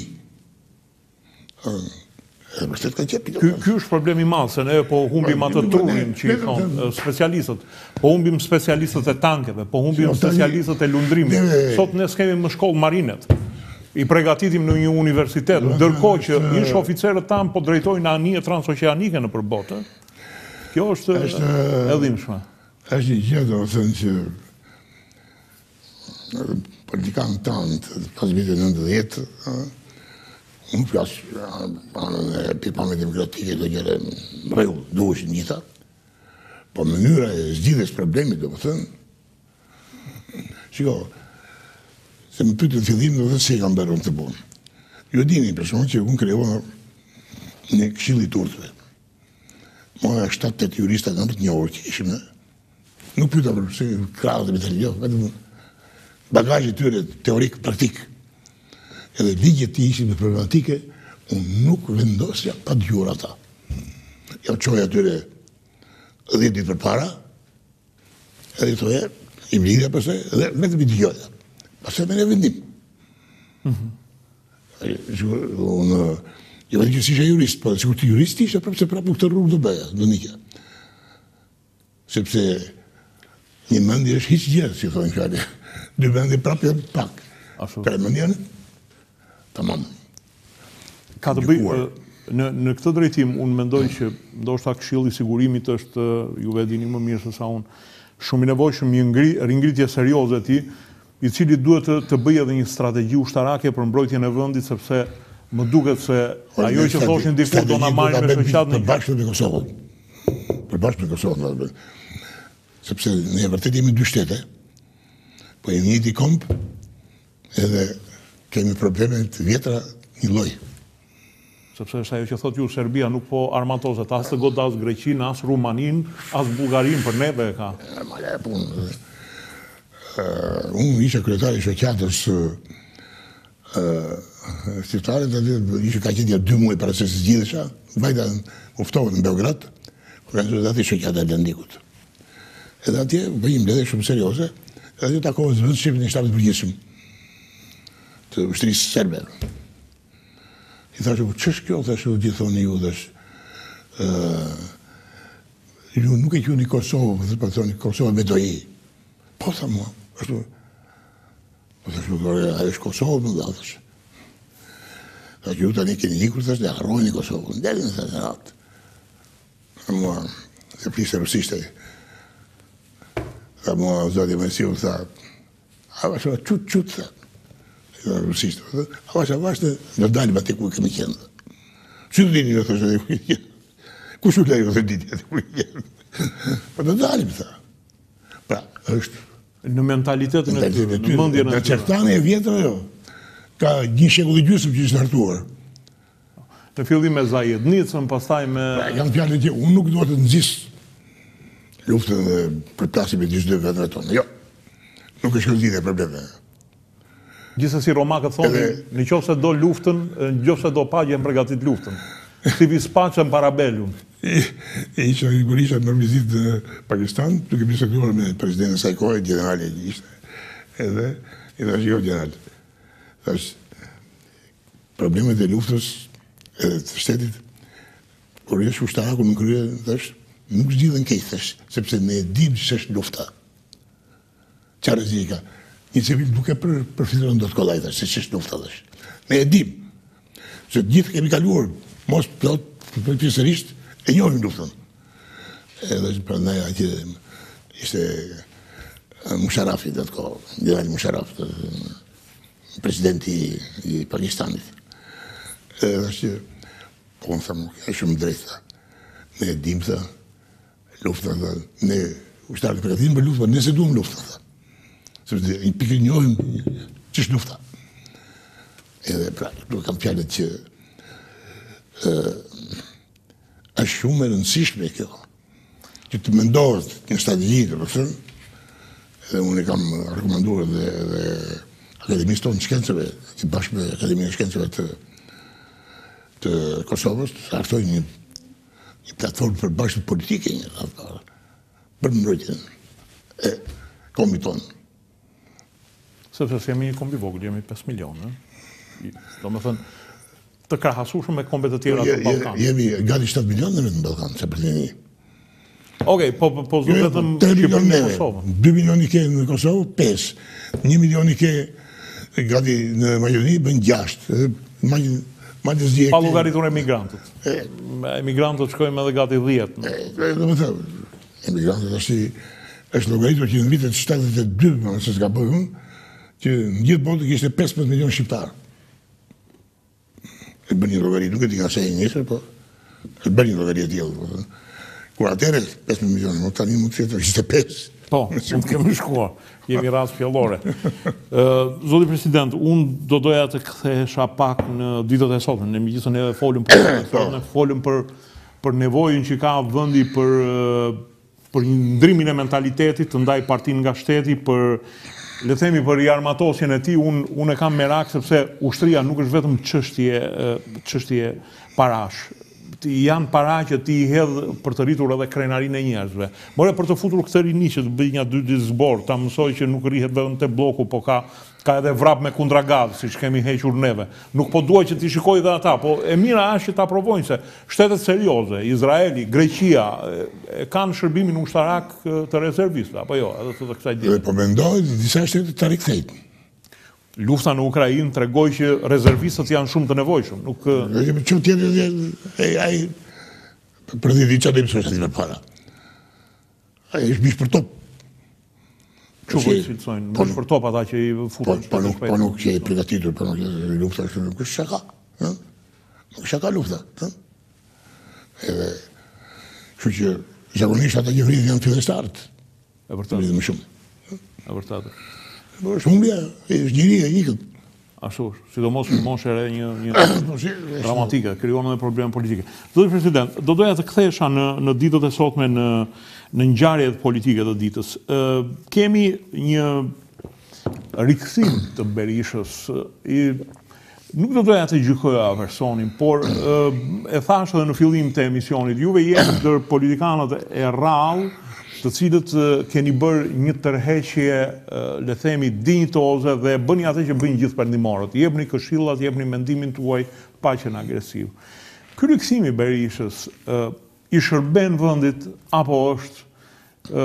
Ky është problemi madh, se ne po humbim atë trurin që i thonë specialistët, po humbim specialistët e tankeve, po humbim specialistët e lundrimit. Sot ne s'kemi më shkollë marinet. I përgatitim në një universitet, ndërkohë që ish oficerët tanë po drejtojnë anije transoqeanike në përbotë. Kjo është e dhimbshme. Është një gjë, do të thënë që politikanë tanë pas vitit 90, unë flasë anën e pipamit demokratike do gjere rregull, duheshin njëta, po mënyra e zgjidhjes problemit, do më thënë, shiko, se më pyetën në fillim, do të se kam bërë unë të punë. Ju dini, për shkak që unë krijova një këshill i turtëve. Moja 7-8 jurista nga më të njohur që ishim ne. Nuk pyeta për se krahët e vetëm, vetëm bagazhi i tyre teorik, praktik. Edhe ligjet të ishin me problematike, unë nuk vendosja pa dëgjuar ata. Ja çoja atyre 10 ditë përpara, edhe i thoja, i mlidhja pastaj, edhe vetëm i dëgjoja. Pastaj me ne vendim. Unë, jo vetë që si isha jurist, po sikur të jurist isha, prapë se prapë në këtë rrugë do bëja, do nikja. Sepse një mendje është hiç gjë, si thonë fjallë. Dy mendje prapë janë pak. Tre mendje janë, tamam. Ka të bëjë në këtë drejtim, unë mendoj që ndoshta Këshilli i Sigurimit është, juve e dini më mirë se sa unë, shumë i nevojshëm një ringritje serioze e tij, i cili duhet të bëjë edhe një strategji ushtarake për mbrojtjen e vendit, sepse më duket se ajo që thoshin diku do na marrin me shoqat në bashkë me Kosovën. Për bashkë me Kosovën, sepse ne vërtet jemi dy shtete, po jemi një komp, edhe kemi probleme të vjetra një lloj. Sepse është ajo që thotë ju, Serbia nuk po armatoset, as të godas Greqinë, as Rumaninë, as Bullgarinë, për neve e ka. Male e punë. Unë isha kryetari i shoqatës shqiptare, isha ka qenë 2 muaj para se zgjidhesha, vajta uftohet në Beograd, organizati i shoqata e Atlantikut. Edhe atje bëjmë mbledhje shumë serioze, edhe atje takova zëvendësisht shefin e shtabit të përgjithshëm të ushtrisë serbe. I thashë, ç'është kjo? Thashë, gjithë thonë ju, ju nuk e quheni Kosovë, po thoni Kosova me do i. Po tha mua, ashtu. Po thashë, ajo është Kosovë, më dha thashë. Thashë, ju tani keni ikur, thashë, dhe harrojni Kosovën. Delin, thashë, atë. Mua, se fliste rusisht ai. Tha mua, zoti Mesiu, tha, a vashë, çut, tha. Rusisht, a vashë, në dalim atë ku kemi qenë. Që të dini në thashë atë ku kemi qenë? Ku shu lejo të dini atë ku kemi qenë? Po në dalim, tha. Pra, është... Në mentalitetin e tyre, në mendjen e tyre. Në Çertani e vjetra, jo. Ka 1 shekull i gjysmë që ishte hartuar. Në fillim me zajednicën, pastaj me... Janë fjalë që unë nuk dua të nxis luftën dhe përplasim e disë dy vetëve tonë. Jo. Nuk është këllëzit e probleme. Gjithsesi romakët thonë, në qoftë se do luftën, në qoftë se do paqen përgatit luftën. Civis pacem para bellum. Isha në vizitë në Pakistan, duke biseduar me presidentin saj kohe, generali që ishte. Edhe, i thash, jo general. Thash, problemet e luftës edhe të shtetit, kur jesh ushtaraku në krye, thash, nuk zgjidhen keq, thash, sepse ne dim që është lufta. Çfarë rrezik ka? Një civil duke përfituar do të kollaj, thash, se ç'është lufta, thash. Ne e dim. Se gjithë kemi kaluar, mos plot, pjesërisht, e njohim luftën. Edhe prandaj atje ishte Musharafi atë kohë, generali Musharraf, presidenti i Pakistanit. Edhe që, po më thamë, e shumë drejta. Ne e dim, tha, luftën, tha, ne ushtarët përgatitim për luftën, ne se duhem luftën, tha. Sepse i pikë njohim ç'është lufta. Edhe pra, do kam fjalët që është shumë e rëndësishme kjo, që të mendohet një strategji të përthën, edhe unë e kam rekomanduar dhe Akademisë tonë shkencëve, që bashkë me Akademinë e Shkencëve të Kosovës, të artoj një platformë për bashkët politike për mbrojtjen e kombit tonë. Sepse se jemi një kombi vogël, jemi 5 milionë. Do me thënë, të krahasueshëm me kombet të tjera të Ballkanit. Jemi gati 7 milionë në Ballkan, se për të një. Okej, po zë vetëm Shqipërinë e Kosovën. 2 milioni ke në Kosovë, 5. 1 milioni ke gati në Maqedoni, bën 6. Madje zgjek. Pa llogaritur emigrantët. Emigrantët shkojmë edhe gati 10. Do të thënë, emigrantët është llogaritur që në vitet 72, nëse s'ka bëjë unë, që në gjithë botë kishte 15 milion shqiptarë. E bën një llogari, nuk e di nga se e njësër, po e bën një llogari e tillë. Kur atëre 15 milionë, më tani mund të jetë ishte 5. Po, mund të kemi shkuar. Jemi rast fjellore. Zoti President, unë do doja të kthehesha pak në ditët e sotme. Ne megjithëse ne folëm për nevojën që ka vendi për një ndrimin e mentalitetit të ndaj partinë nga shteti, për le të themi për riarmatosjen e tij, unë e kam merak sepse ushtria nuk është vetëm çështje parash. Janë para që ti i hedh për të rritur edhe krenarinë e njerëzve. More për të futur këtë rini që të bëj një 2 ditë zbor, ta mësoj që nuk rrihet vetëm te bloku, po ka edhe vrap me kundragat, siç kemi hequr neve. Nuk po duaj që ti shikoj edhe ata, po e mira është që ta provojnë se shtetet serioze, Izraeli, Greqia, kanë shërbimin ushtarak të rezervistëve, apo jo, edhe të kësaj ditë. Po mendoj disa shtete ta rikthejnë. Lufta në Ukrainë tregoi që rezervistët janë shumë të nevojshëm. Nuk Që tjetër ai për dhe di çfarë mësoj aty para. Ai është bish për top. Që po cilësojnë, më për top ata që i futën. Po nuk që i përgatitur, po nuk lufta është nuk është shaka. Nuk shaka lufta. Edhe, kështu që zakonisht ata që vridhin janë fillestarët. E vërtetë. Vridhin më shumë. E vërtetë. Po është humbja, është njëria, ikët. Ashtu është, sidomos në moshë re një dramatike, krijon edhe probleme politike. Zoti president, do doja të kthehesha në ditët e sotme në ngjarjet politike të ditës. Kemi një rikthim të Berishës. Nuk do doja të gjykoja personin, por e thash edhe në fillim të emisionit, juve jeni ndër politikanët e rrallë të cilët keni bërë një tërheqje, le themi, dinjitoze dhe bëni atë që bëjnë gjithë perëndimorët. Jepni këshillat, jepni mendimin tuaj pa qenë agresiv. Ky rikthim i Berishës i shërben vendit apo është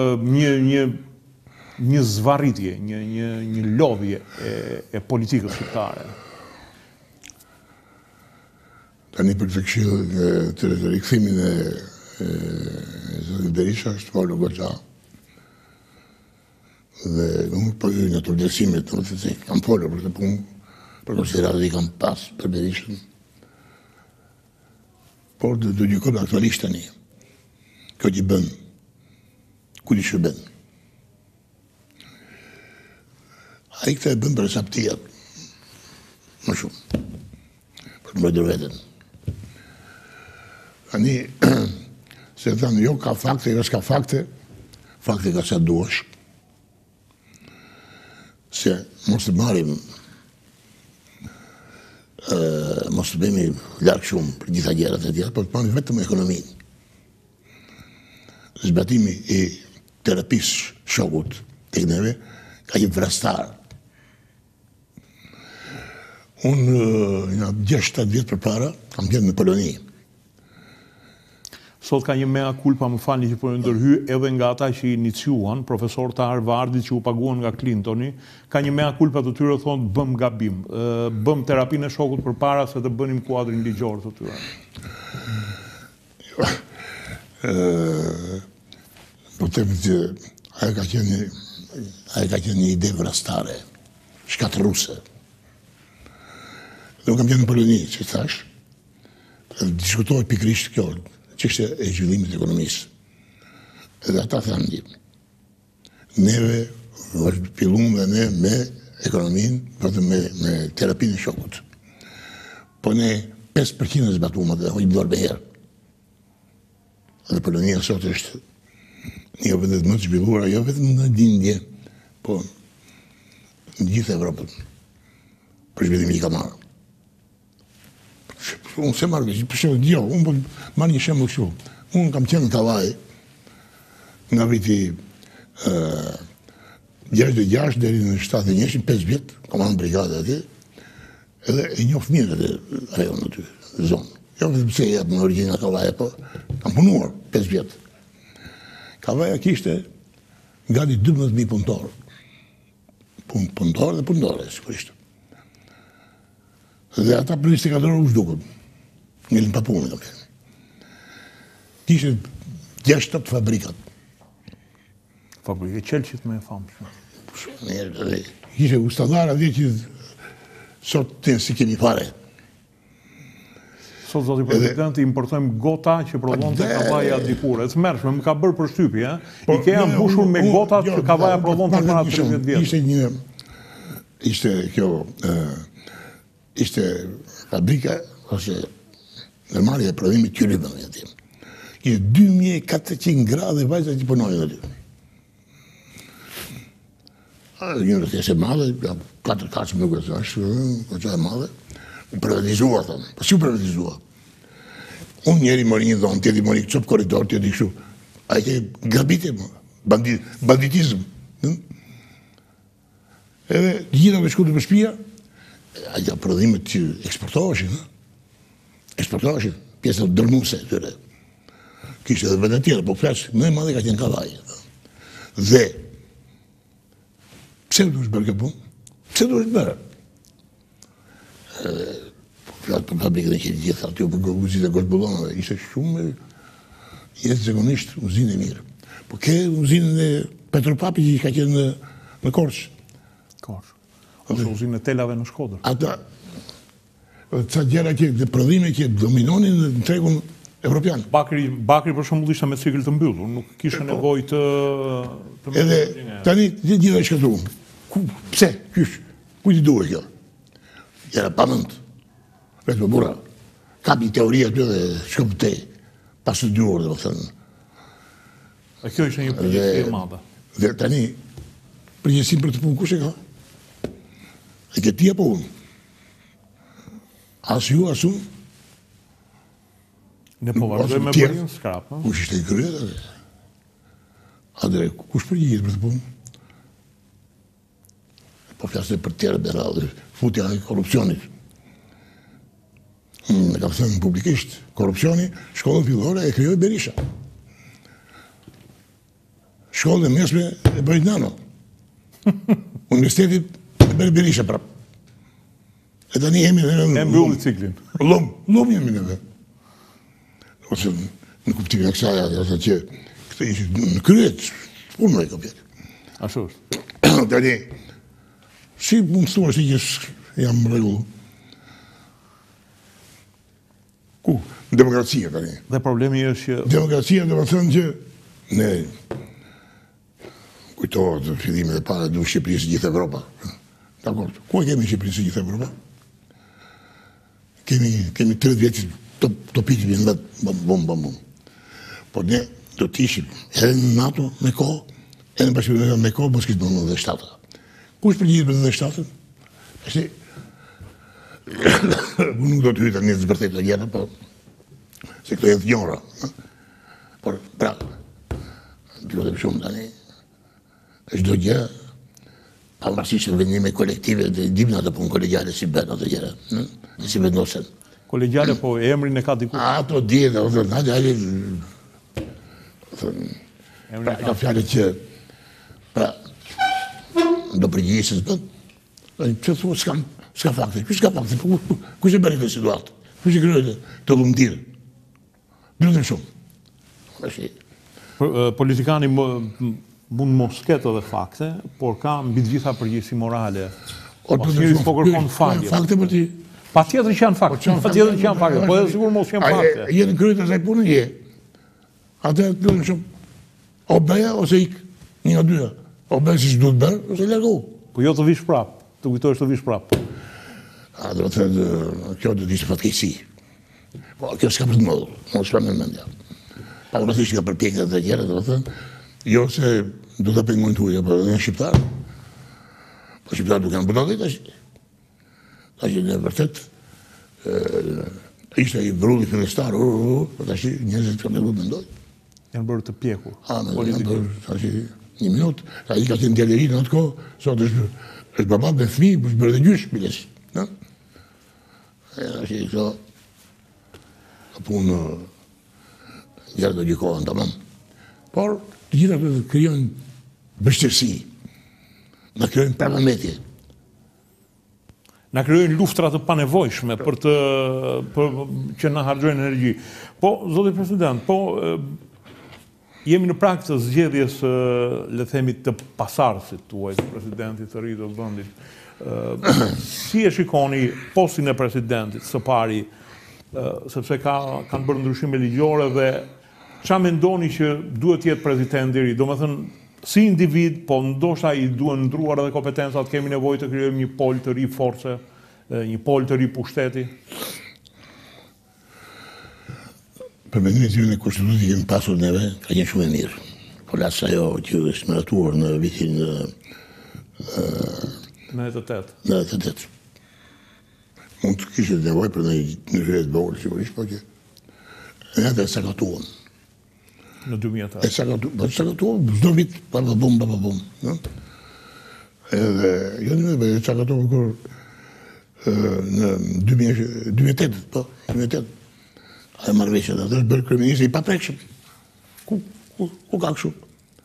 një zvarritje, një lodhje e politikës shqiptare? Tani për të këshillën të rikthimin e Berisha është folur goxha. Dhe nuk po ju në të vlerësimit, në të se kam folur për të punë, për konsideratë i kam pas për Berishën. Por dhe do gjykoj aktualisht tani. Kjo që i bën, ku i shërben. A i këta e bën për saptijat, më shumë, për të mbrojtur veten. Tani, se thënë, jo ka fakte, jo s'ka fakte, fakte ka sa duash. Se mos të marim, mos të bëjmë larkë shumë për gjitha gjerat e tjera, por të marim vetëm ekonominë. Zbatimi i terapisë shokut tek neve ka një vrastar. Unë nga 6-7 vjetë për para, kam qenë në Poloni. Sot ka një mea culpa, më falni që po e ndërhy, edhe nga ata që i iniciuan, profesor të Harvardit që u paguan nga Clintoni, ka një mea culpa të tyre thonë bëm gabim, bëm terapinë e shokut për para se të bënim kuadrin ligjor të tyre. Po të temë që ajo ka qenë një ide vrastare, shkatërruse. Dhe unë kam qenë në Poloni, që thash, diskutohet pikrisht kjo, çështja e zhvillimit të ekonomisë. Edhe ata thanë një, neve filluam dhe ne me ekonominë, vetëm me terapinë e shokut. Po ne 5% zbatuam dhe hoqëm dorë me herë. Dhe Polonia sot është një vendet më të zhvilluara, jo vetëm në lindje, po në gjithë Evropën. Për zhvillimin i ka marrë. Unë se marrë, për shumë, jo, unë po marrë një shemë kështu. Unë kam qenë në Kavaj, nga viti 66 deri në 71, 5 vjetë, komandë brigade aty, edhe e njoh mirë atë rajon aty, zonë. Jo vetëm se jep në origjinë Kavaj, po kam punuar 5 vjetë. Kavaja kishte gati 12.000 punëtorë. Punëtorë dhe punëtore, sigurisht. Dhe ata për 24 orë u zhdukën. Ngellin pa punë, kam thënë. Kishte 6-7 fabrikat. Fabrike qelqit me e famshme. Kishte ustadara dhe që sot të si kemi fare. Sot, zoti president, importojmë gota që prodhon të Kavaja dikur. E të mërshme, më ka bërë për shtypje, i keja mbushur me gotat që Kavaja prodhon të para 30 vjetë. Ishte fabrika, ose normali e prodhimit qyribën në tim. Kishte 2400 gradë vajza që punojnë aty. Një rëthjes e madhe, 4 kaqë nuk e thashë, që e madhe, u privatizua, thënë. Po si u privatizua? Unë njeri mori një dhonë, tjeti mori copë koridor, tjeti kështu. A i ke gabite, banditizm. Edhe gjitha me shkutë për shpia, aja prodhimet që eksportoheshin, eksportoheshin, pjesët dërmuse, tyre. Kishte edhe vende tjera, po flasë, më e madhe ka qenë Kavaj. Dhe, pse du është bërë kjo punë? Pse du është bërë? Flasë për fabrikën e që gjithë aty për uzinë e Goshbullonëve, ishte shumë jashtëzakonisht uzinë e mirë. Po ke uzinën e Petropapi që ka qenë në Korçë. Korçë. Ose uzinë e telave në Shkodër. Ata, ca gjëra që dhe prodhime që dominonin në tregun evropian. Bakri për shembull ishte me cikël të mbyllur, nuk kishte nevojë të edhe tani gjithë e shkatruan. Pse? Qysh? Ku ti duhet kjo? Era pa mend. Vetë burra. Kapi teoria aty dhe shkopte pa studiuar, domethënë. A kjo ishte një përgjegjësi e madhe. Dhe tani përgjegjësinë për të punë kush e ka? E ke ti apo unë? As ju, as unë? Ne po vazhdojmë me bërin skrap. Kush ishte i kryer? Atë kush përgjigjet për të punë? Po flasë për tjerë berallë, futja e korrupsionit. Në kam thënë publikisht, korrupsioni, shkollën fillore e krijoi Berisha. Shkollën e mesme e bëri Nano. Universitetit e bëri Berisha prap. E tani jemi në mbylli ciklin. Lom jemi në dhe. Ose në kuptimin e kësaj, ose që këtë ishë në kryet, unë në e komplet. Ashtu është. Tani, si mund të thua si që jam rregullu? Ku? Demokracia tani. Dhe problemi është që... Demokracia dhe më thënë që ne kujtohet fillimet e para du Shqipërisë gjithë Evropa. Dakor, ku e kemi Shqipërisë gjithë Evropa? Kemi 30 vjetë të pikëmi në vetë, bom. Por ne do t'ishim edhe në NATO me kohë, edhe në bashkëpunëtor me kohë, mos kishë bënë dhe shtatë. Kush përgjigjet për dhe shtatën? Ashtë, unë nuk do t'hyta një zbërtet të gjera, po, se këto jetë njora. Por, pra, të lutem shumë tani, është do gjë, pa marësisht në vendime kolektive dhe dimna të punë kolegjale si bërë të gjera, si vendosen. Kolegjale, po emrin e ka diku? Ato djetë, ose në hajde, pra, ka fjallë që, pra, do përgjigje se zbën, që thua, s'ka fakte, kush s'ka fakte, kush e bërë këtë situatë, kush e kërëjtë të lumëtirë, blëtën shumë. Politikani mund mos ketë edhe fakte, por ka mbi të gjitha përgjegjësi morale. Njëri po kërkon falje. Fakte për ti? Patjetër që janë fakte, patjetër që janë fakte, po edhe sigur mos janë fakte. Jenë kryet e saj punë, je. Atë të blëtën shumë. O bëja, ose ik, një nga dyja. O bëja si që duhet bërë, ose lërgohu. Po jo të vish prap, të kujtojsh të vish prap. A, do të thënë, kjo do të ishte fatkeqësi. Po, kjo s'ka për të modër, mos shpa me mendja. Pa u rëthishtë ka përpjekët dhe tjere, do të thënë, jo se do të pengojnë të uja, për dhe në shqiptarë. Po shqiptarë duke në bënodit, ashtë në vërtet, ishte i vrulli filestarë, për të ashtë njëzit që me lu mendoj. Janë bërë të pjekur. Janë bërë, ashtë një minut, a i ka të në djelleri në atë kohë, sot është baba dhe fmi, është bërë dhe gjysh, bilesi. Ashtë i këto, punë gjerë do gjikohen të mamë. Por, të gjitha të kryojnë bështërsi, në kryojnë parlamenti. Në kryojnë luftra të panevojshme për që në hargjojnë energji. Po, zoti president, jemi në prag të zgjedhjes, le themi, të pasardhësit tuaj, të presidentit të ri të vendit. Si e shikoni postin e presidentit së pari, sepse kanë bërë ndryshime ligjore dhe qa mendoni që duhet jetë president i ri? Do me thënë, si individ, po ndoshta i duhen ndruar edhe kompetencat, kemi nevojë të krijojmë një pol të ri force, një pol të ri pushteti? Për mendimin tim në konstitutë kemi pasur neve, ka qenë shumë e mirë. Po lasë ajo që është miratuar në vitin në 88. Në 88. Mund të kishte nevojë për një zhret vogël, sigurisht, po që ne atë sakatuam. Në 2000. E sakatuam, çdo vit pa bum, no? Edhe jo ne sakatuam kur në 2008, po, 2008. Ai marrëveshje atë është bërë kryeminist i paprekshëm. Ku ka kështu?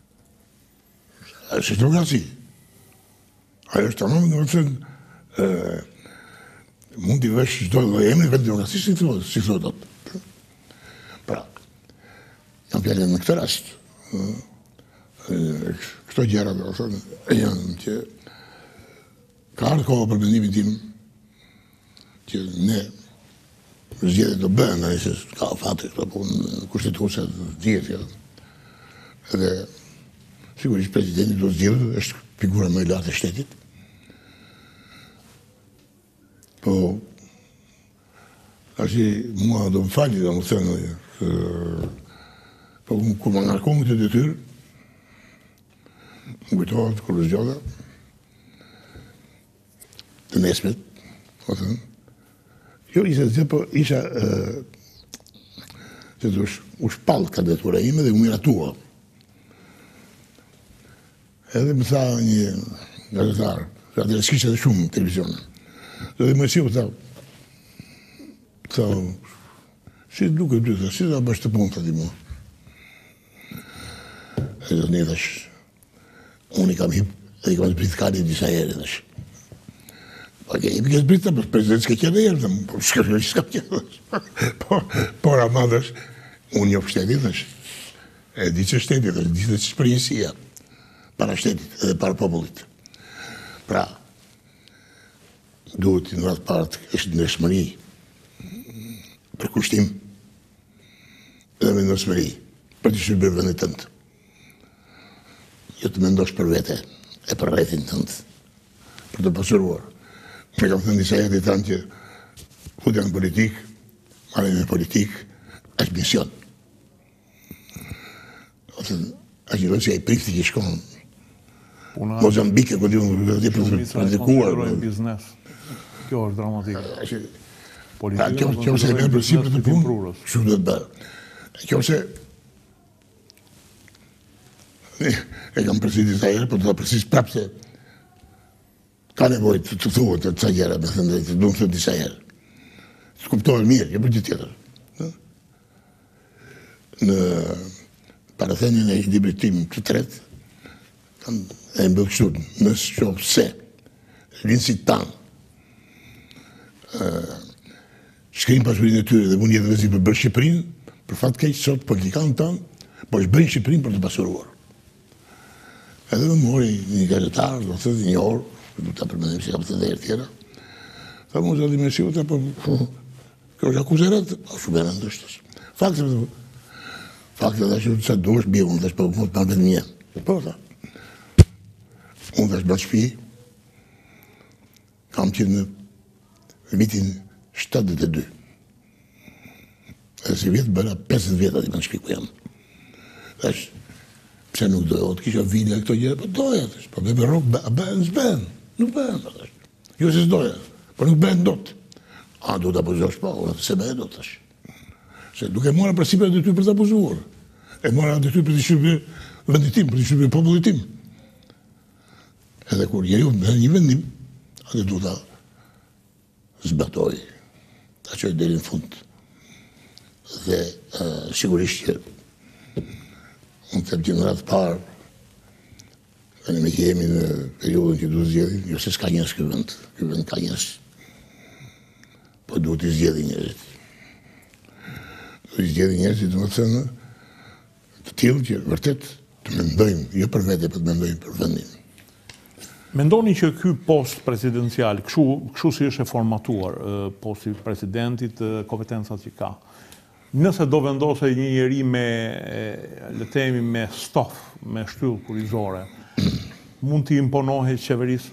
Është demokraci. Ajo është tamam, do të thënë, mund t'i vesh çdo lloj emri vetë demokraci, si thotë dot. Pra, jam fjalën në këtë rast. Këto gjëra do të thonë janë që ka ardhur koha për mendimin tim që ne zgjedhjet do bëhen, nëse ka fatë këto punë kushtetuese të gjithë. Edhe sigurisht presidenti do zgjedhë, është figura më e lartë e shtetit. Po, mua do më fali, do më thënë, po kur më ngarkon këtë detyrë, më kujtohet kur zgjodha, të nesmet, po thënë, jo isha zë, po isha, që të u shpallë kandidatura ime dhe u miratua. Edhe më tha një gazetar, që atër s'kisha dhe shumë në televizionë. Dhe më si u tha, si duke ty, si da bashkë të punë, thati mua. Edhe të një thash, unë i kam hip, edhe i kam të pritë kari disa herë, thash. Pa ke hipi kësë pritë, për prezident s'ke kjerë herë, por s'ka kjerë, por ama, thash, unë një shtetit, thash, e di që shtetit, thash, di që shpërgjësia, para shtetit edhe para popullit. Pra, duhet në ratë partë është ndërshmëri për kushtim dhe me ndërshmëri për të shërbër vëndit tëndë. Jo të mendosh për vete e për rrethin tëndë për të pasuruar. Me kam thënë disa jetë i tanë që futja në politikë, marrën në politikë, është mision. A që Rusja i prifti që shkonë Mozambike, këtë ju për pratikuar. Kjo është dramatikë. Kjo se e merë përsi për të punë, shumë dhe të bërë. Kjo se e kam përsi disa herë, për të da përsi prapë se ka nevojë të thuhet të ca gjëra, me thënë drejtë, du më thëtë disa herë. Së kuptohen mirë, jo për gjithë tjetër. Në parathenjën e librit tim të tretë, e mbëllë kështu, nësë qofë se, vinë si tanë, shkrim pasurin e tyre dhe mund jetë vëzi për bërë Shqipërinë, për fatë keqë sot politikanë tanë, po është bëjnë Shqipërinë për të pasuruar. Edhe më mori një gazetar, do të thëtë një orë, du të përmenim si ka për të dhe tjera, tha mu zëllim e sivu, po kjo është akuzeret, po shumë e në ndështës. Faktë dhe që sa duesh bje, unë dhe shpo më të marrë një. Po, tha. Unë dhe shbët shpi, kam qenë në vitin 72. Edhe si vjetë bëra 50 vjetë ati më në shpi ku jam. Thash, pse nuk doja, të kisha vile e këto gjere, po doja, thash, po dhe me rokë, bëhen, s'bëhen, nuk bëhen, thash. Jo se s'doja, po nuk bëhen dot. A, do të abuzosh, po, se bëhe dot, thash. Se duke mora përsipe dhe ty për të abuzuar. E mora dhe ty për të shqyrë venditim, për të shqyrë popullitim. Edhe kur njeriu me një vendim, atë du ta zbatoj, ta qoj deri në fund. Dhe sigurisht që unë të të në ratë parë, dhe me jemi në periodën që du zgjedhin, jo se s'ka njës këtë vend ka njës, po du t'i zgjedhin njëzit. Du t'i zgjedhin njëzit, dhe më thënë, të tillë që vërtet të mendojmë, jo për vete, për të mendojmë për vendin. Mendoni që ky post presidencial, kështu si është e formatuar, posti presidentit, kompetencat që ka, nëse do vendose një njeri me, le të themi, me stof, me shtyllë kurrizore, mund t'i imponohet qeverisë?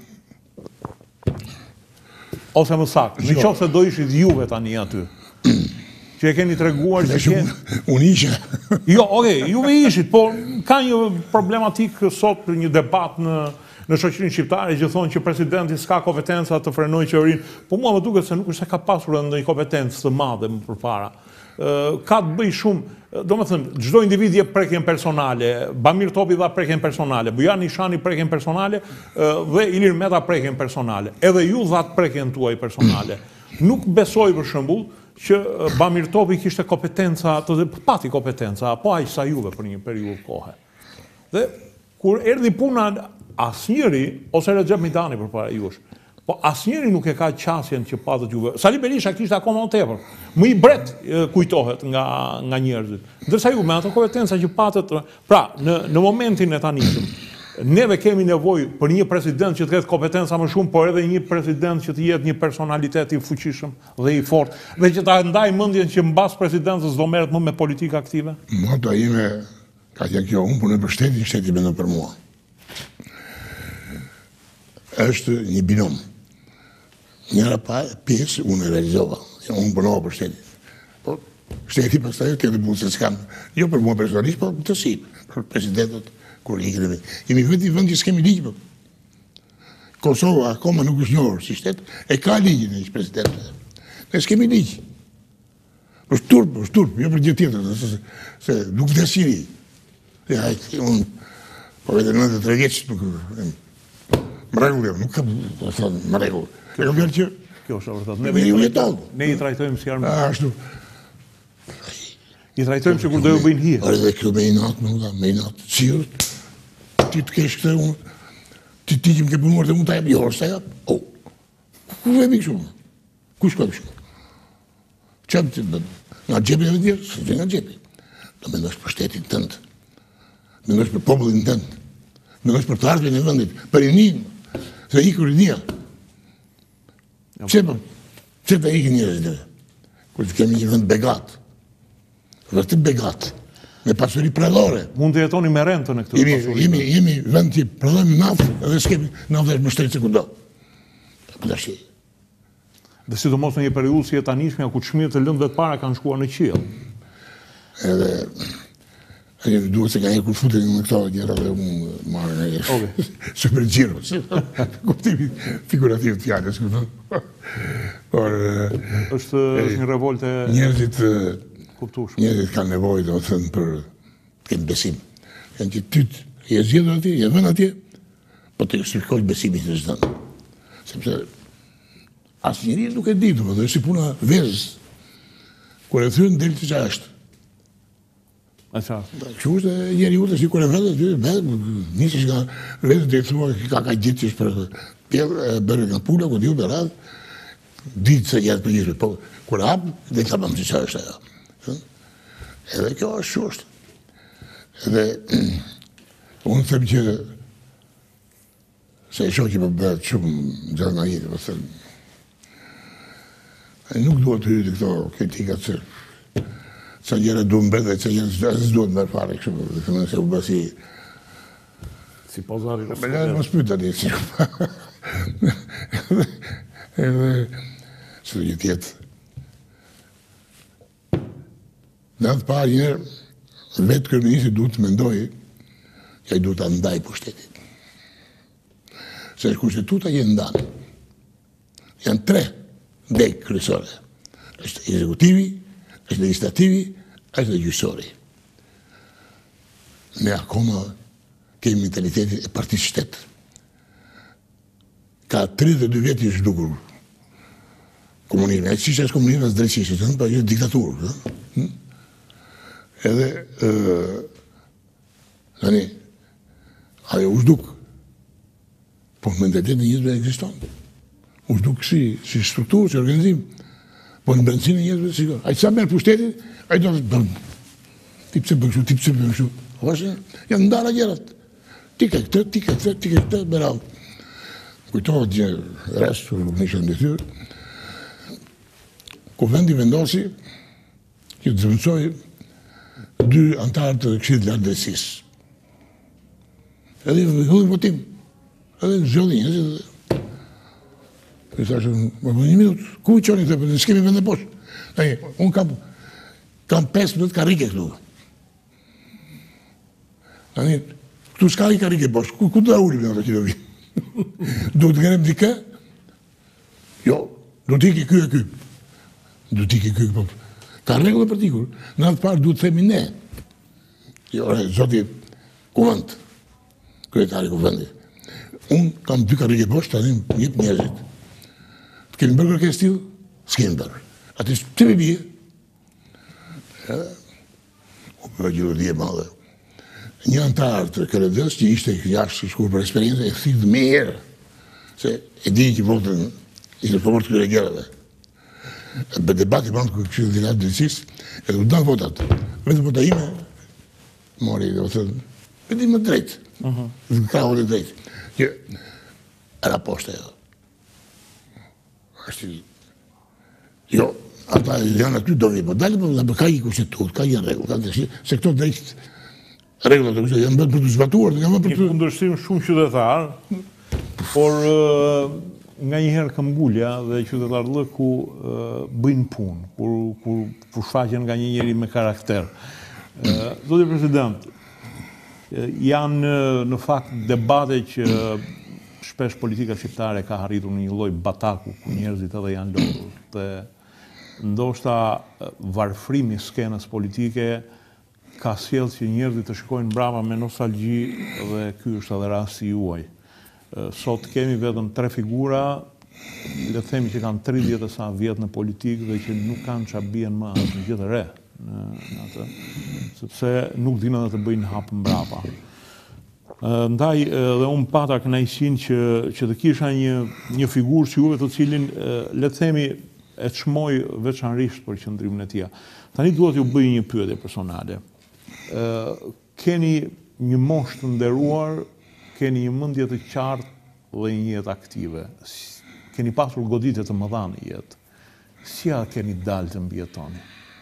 Ose më saktë, në qoftë se do ishit juve tani aty, që e keni treguar që unë isha. Jo, okej, juve ishit, po ka një problematik sot për një debat në shoqërinë shqiptare që thonë që presidenti s'ka kompetenca të frenojë qeverinë, po mua më duket se nuk është se ka pasur ndonjë kompetencë të madhe më përpara. Ka të bëj shumë, do me thënë, çdo individ jep prekjen personale, Bamir Topi dha prekjen personale, Bujar Nishani prekjen personale dhe Ilir Meta prekjen personale. Edhe ju dhat prekjen tuaj personale. Nuk besoj për shembull që Bamir Topi kishte kompetenca, pati kompetenca, po aq sa juve për një periudhë kohe. Dhe kur erdhi puna asnjëri, ose Recep Midani përpara jush, Po asnjëri nuk e ka qasjen që patët Juve. Sali Berisha kishte akoma më tepër. Më i bret kujtohet nga njerëzit. Ndërsa ju me ato kompetenca që patët, pra në momentin e tanishëm, neve kemi nevojë për një president që të ketë kompetenca më shumë, por edhe një president që të jetë një personalitet i fuqishëm dhe i fortë, dhe që ta ndaj mendjen që mbas presidencës do merret më me politikë aktive? Moto ime ka që kjo, unë punoj për shtetin, shteti mendon për mua. Është një binom. Njëra pjesë unë e realizova, unë punova për shtetin. Po shteti pastaj këtë punë se s'kam, jo për mua personalisht, por të si, për presidentët, kur jemi vetë vend që s'kemi ligj. Kosova akoma nuk është njohur si shtet, e ka ligjin e presidentit. Ne s'kemi ligj. Është turp, jo për gjë tjetër, se nuk vdes Siri. Ja, unë, po vetë 93 vjeç, më rregull, nuk kam thënë më rregull. E kam vjerë që... Kjo është vërtet. Ne i trajtojmë si armë. Ashtu. I trajtojmë që kur do ju bëjnë hije. Edhe kjo me i natë, qirët, ti të kesh këtë unë, ti që më ke punuar të unë ta jep, jo, s'ta jep. Ku vemi kështu? Ku shkojmë shumë? Qëmë, nga gjepi e vëndjerë, së që nga gjepi. Do mendosh për shtetin tëndë, mendosh për popullin tëndë, mendosh për të ardhjën e vëndit, për rinim, se ikur rinia. Pse të ikin njërës dhe? Kur të kemi një vënd begat, vërtet begat, me pasuri prallore. Mund të jetoni me rentën e këtyre pasurive. Jemi vend që prodhojmë naftë edhe s'kemi naftë më shtretë se kudo. Dhe sidomos në një periudhë si e tanishmja ku çmimet të lëndëve të para kanë shkuar në qiell. Edhe duhet se ka një kur futet në këto gjëra dhe unë marrë në super gjiro. Kuptimi figurativ të fjalës, kupton? Por është një revolte njerëzit kanë nevojë, do të thënë, për të kenë besim. Kanë që ty je zgjedhur atje, je vënë atje, po të shikosh besimin të çdo. Sepse asnjëri nuk e di, domethënë, është si puna vezës. Kur e thyn del të çast. Kështu është njeriu të kur e vënë, nisesh nga vezë dhe thua ka gjithë që për pjellë, bërë nga pula, ku diu berat, ditë se jetë për gjithë, po kur hap, dhe ka bëmë që është ajo. Edhe kjo është shusht. Edhe unë them që se e shoqi për bërë shumë gjatë nga jetë, po them, nuk duhet të hyjë këto kritikat se sa gjëra duhet mbërë dhe sa gjëra s'duhet mbërë fare kështu, dhe thënë se u basi si pozari me lërë më spyta një si edhe së të gjithë jetë. Në atë parë njërë, vetë kërëministri duhet të mendoj që i duhet të ndaj pushtetit. Se kushtetuta jenë ndanë. Janë 3 degë kryesore. Është ekzekutivi, është legislativi, është gjyqësori. Ne akoma kemi mentalitetin e partisë shtetë. Ka 32 vjetë i zhdukur komunizmi. E që është komunizmi, është drejtësisht, pa është diktaturë. Edhe, tani, ajo u zhduk, po mentalitetin e njëzve ekziston. U zhduk si strukturë, si organizim, po në brendësinë e njëzve sigur. A i sa merë pushtetin, a i do të bëmë. Ti pse bëmë shu, ti pse bëmë shu. Janë ndara gjerat. Ti ke këtë, berav. Kujtohet gjë restë, nuk në ishën dhe thyrë. Ku vendi vendosi, që të zëvënsoj 2 antarë të Këshillit Lartë Drejtësisë. Edhe hudhin votim. Edhe zgjodhi njerëzit. I thashë, një minutë, ku i qoni të përë, s'kemi vend e poshtë. Unë kam 15 karike këtu. Këtu s'ka i karike poshtë, ku të da ullim në ato që do vi? Do të gërem dike? Jo, do t'iki ky e ky. Do t'iki ky e ky. Ka regullë për tikur. Në atë parë duhet themi ne. Jo, zoti kuvend, kryetari kuvendit. Unë kam 2 karike poshtë, tani njëp njerëzit. Të kemi bërë kërkesë tillë? S'kemi bërë. Atë që me bje? U përë gjurëdhje madhe. Një antarë të KLD-s që ishte jashtë shkur për eksperiencë, e thirrë me herë Se e di që votën ishte favor të këtyre gjerave. Për debati më të këshillit delegat drejtësisë, edhe u dhan votat. Vetëm vota ime mori, do të thënë, vendim më drejt. Krahun e drejt. Që era poshtë ajo. Ashtu. Jo, ata janë aty do vi, po dalë po ka i kushtetuar, ka i rregull, ka të se këto drejt rregullat e janë bërë për të zbatuar, janë për të... Një kundërshtim shumë qytetar, por nga njëherë këmbulja dhe qytetarët lëku bëjnë punë, kur shfaqen nga një njeri me karakter. Zoti President, janë në fakt debate që shpesh politika shqiptare ka arritur në një lloj bataku ku njerëzit edhe janë lodhur. Dhe ndoshta varfrimi i skenës politike ka sjellë që njerëzit të shkojnë brava me nostalgji dhe ky është edhe rasti juaj. Sot kemi vetëm 3 figura, le të themi që kanë 30 e sa vjet në politikë dhe që nuk kanë çfarë bien më asnjë gjë të re në atë, sepse nuk dinë edhe të bëjnë hap mbrapa. Ndaj dhe unë pata kënaqësinë që të kisha një figurë si juve të cilin le të themi e çmoj veçanërisht për qëndrimin e tij. Tani duhet ju bëj një pyetje personale. Keni një moshë të nderuar, keni një mendje të qartë dhe një jetë aktive. Keni pasur goditje të mëdha në jetë. Si a keni dalë të mbijetoni?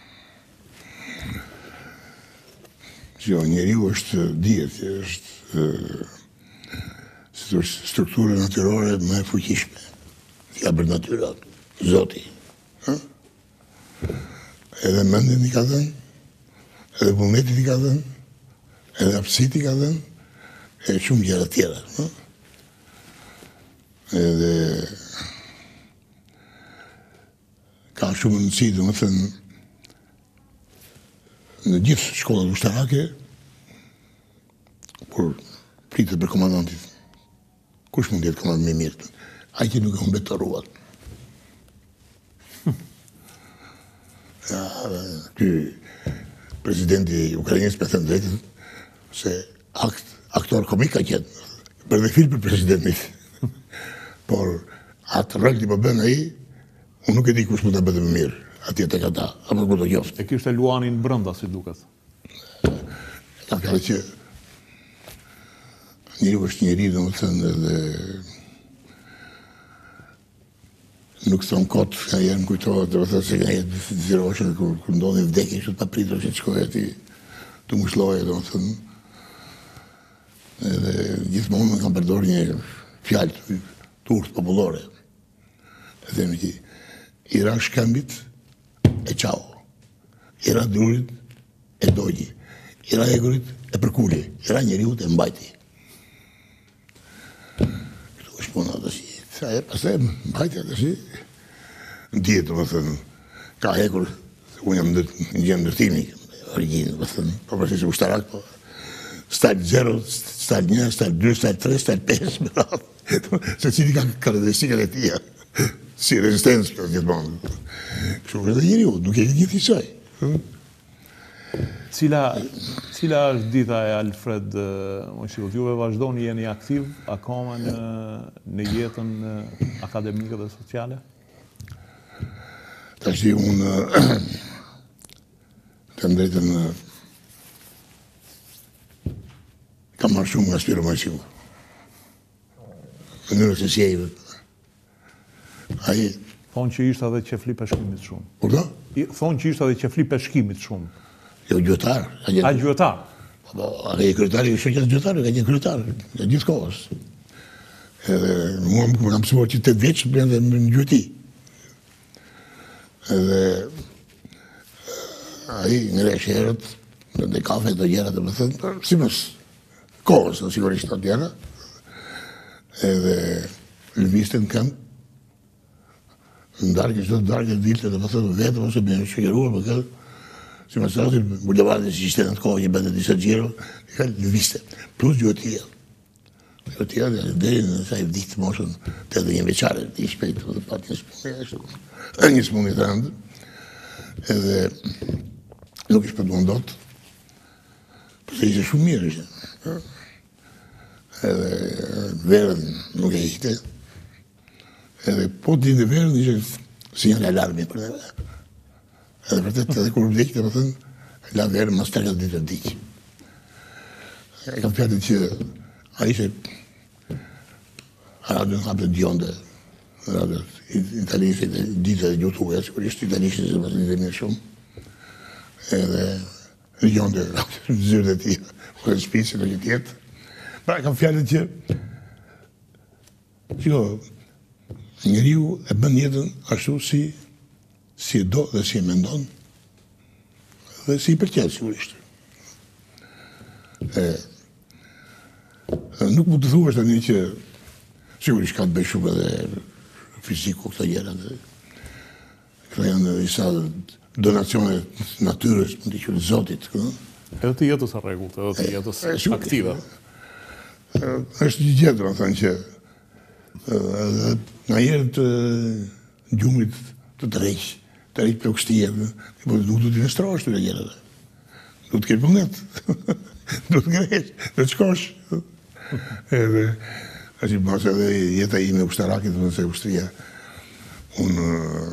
Jo, njeriu është dihet, është struktura natyrore më e fuqishme. Ja për natyra, Zoti. Edhe mendjen i ka dhënë, edhe vullnetin i ka dhënë, edhe aftësitë i ka dhënë, e shumë gjëra tjera. Edhe ka shumë rëndësi, domethënë, në gjithë shkollat ushtarake, kur pritet për komandantit, kush mund të jetë komandant më i mirë? Ai që nuk e humbet të rruat. Ky presidenti ukrainez me thënë drejtën, se aktor komik ka qenë, për dhe film për presidentit. Por atë rëllë që po bën ai, unë nuk e di kush mund ta bëjë më mirë, atje tek ata, apo ku do qoftë. E kishte Luanin brenda, si duket. Ka thënë që njeriu është njeri, domethënë, edhe nuk thon kot, herë më kujtohet, domethënë se ai dëziroshën kur ndodhi vdekje, kështu pa pritur se shkoi aty të mushloje, domethënë. Edhe gjithmonë kam përdorur një fjalë të urtë popullore. E themi që i ra shkëmbit e qau, i ra drurit e dogji, i ra egurit e përkulli, i ra njeriut e mbajti. Këtu është puna të shi, pastaj mbajti atë shi, ndihet domethënë, ka hekur, unë jam në gjë ndërtimi, origjinë, domethënë, pavarësisht se ushtarak, po start 0, start 1, start 2, start 3, start 5, me radhë. Se cili ka karakteristikat e tija, si rezistencë për gjithmonë. Kështu është edhe njeriu, nuk e gjithë i saj. Cila është dita e Alfred Mojsiut? Juve vazhdoni jeni aktiv akoma në jetën akademike dhe sociale? Tash unë të drejtën kam marrë shumë nga Spiro Mojsiu. Në mënyrë se si ai. Ai thonë që ishte edhe qefli peshkimit shumë. Kurdo? Thonë që ishte edhe qefli peshkimit shumë. Jo gjyqtar. A gjyqtar? Po, ai kryetari i shoqës gjyqtar, ka qenë kryetar në gjithë kohës. Edhe mua më kam mësuar që 8 vjeç brenda në gjyqti. Edhe ai ngresh herët në kafe të gjëra të më thënë, si mos kohës, sigurisht të tjera. Edhe lëviste në këmbë, në darkë, çdo darkë dilte, dhe më thënë vetëm ose me shoqëruar me këtë, si më thënë, bulevardin që ishte në të kohë që bënte disa xhiro, ka lëviste, plus gjyqtia. Gjyqtia deri në sa i vdiktë moshën 81 vjeçare, i shpejt dhe pati një smundje të rëndë, edhe nuk ishte përduan dot, përse ishte shumë mirë ishte. Edhe verën nuk e ishte, Edhe po të lindë verë, ishte sinjal alarmi për neve. Edhe vërtet, edhe kur vdek, të më thënë, la verë mas 30 ditë të vdek. E kam fjalën që a ishte radion hapë të djonde, radion italisht, ditë dhe gjutuja, sigurisht italisht se pas një dhe mirë shumë. Edhe djonde zyrë dhe tia, ku e shpisë në një tjetë. Pra, kam fjalën që njeriu e bën jetën ashtu si e do dhe si e mendon dhe si i pëlqen sigurisht. Nuk mund të thuash tani që sigurisht ka të bëjë shumë edhe fiziku këto gjëra. Këto janë disa donacione natyrës, mund të quhet Zotit. Edhe të jetës rregullt, edhe të jetës aktive. Është një gjë, do të thënë që nga herë të gjumit të tërheq plagështia, po nuk do t'i nestrosh këto gjëra. Do të kesh vullnet. Do të ngresh, do të shkosh. Edhe ashtu pas edhe jeta ime ushtarakit, do të thënë ushtria. Unë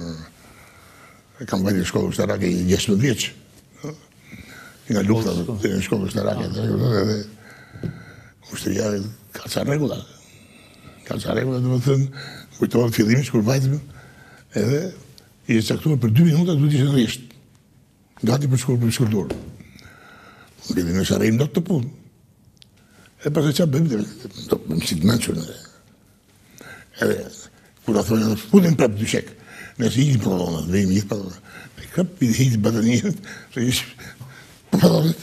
kam vajtë në shkollë ushtarake 16 vjeç. Nga lufta në shkollë ushtarake, edhe ushtria ka ca rregulla. Ka ca rregulla, do të thënë, kujtohet fillimisht kur vajtëm, edhe i caktuar për 2 minuta duhet ishte rresht. Gati për shkulldur. Bile në sharejmë do të punë. E pas e qa bëjmë, do bëjmë si të menqër. Edhe, kur a thojnë, putin prap dyshek. Nëse i një përdonat, vejmë një përdonat. E këp, i një batanirët, se ishë përdonat.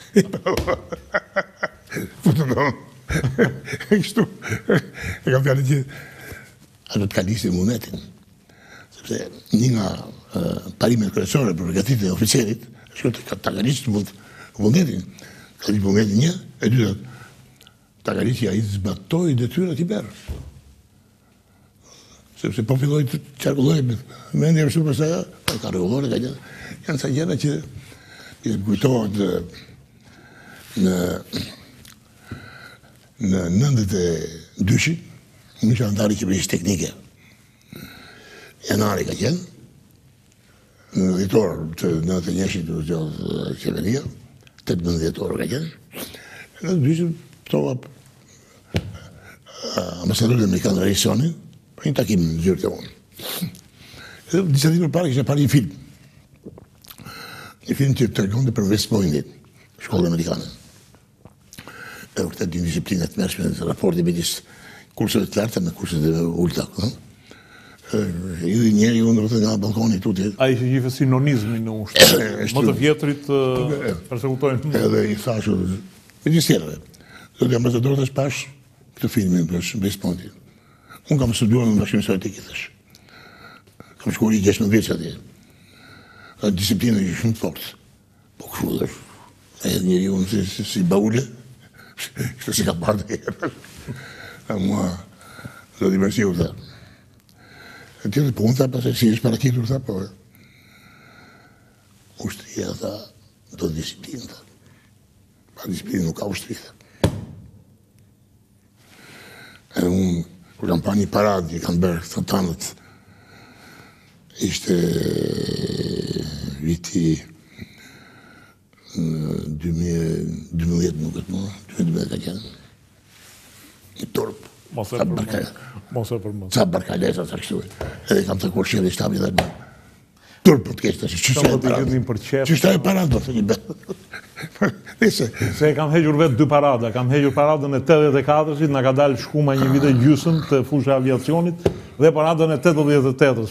Përdonat. E kështu. E kam fjallë që ato të kalisë vullnetin. Sepse një nga parimet kryesore për përgatitë e oficerit, është të kalisë vullnetin. Kalisë vullnetin një, e dyta, ta kalisë ja i zbatoj detyrat i berë. Sepse po filloj të qarkulloj, me ndje shumë përsa ja, ka regullore, ka gjena. Janë sa gjena që i kujtohet në 92-shin, në që andari qeverisë teknike. Janari ka qenë, në dhjetor të 91-shin të zgjodhë qeveria, 18 dhjetor ka qenë, në 92-shin tova ambasadorët amerikanë në Rejsonin, për një takim në zyrë të unë. Edhe disa ditë përpara kishte parë një film. Një film që tregonte për West Pointin, shkollën amerikane. E vërtet një disiplinë të mërshme në raporti midis kurseve të larta me kurset e ulta. Edhe njeri unë rrëtë nga balkoni tuti. A ishte gjithë sinonizmi në ushtë. Më të vjetrit persekutojnë. Edhe i thashu, e një stjerëve. Dhe ambasadorët është pash këtë filmin për West Pointin. Unë kam studuar në Bashkimin Sovjetik, i thash. Kam shkuar i 16 vjeç atje. Disiplina ishte shumë të fortë. Po kështu dhe, edhe njeri unë si baule, kështu si ka parë të herë. Mua, do t'i mërsi u tha. E tjerë po unë tha, pas e si është parakitur, tha, po. Ushtria, tha, do disiplinë, tha. Pa disiplinë nuk ka ushtri, tha. E unë, kur kam pa një parad, i kam bërë të tanët, ishte viti 2012 nuk është më, 2012 ka qenë. Një turp. Mos e përmend. Ca barkalesa, sa kështu. Edhe kam të kur shjeli shtabi dhe më. Turp për të keshtë, që shtaj e parad. Që shtaj e parad, do të një bërë. Se kam hegjur vetë 2 parada. Kam hegjur paradën e 84-sit, nga ka dalë shkuma një vite gjysëm të fushë aviacionit, dhe paradën e 88-s.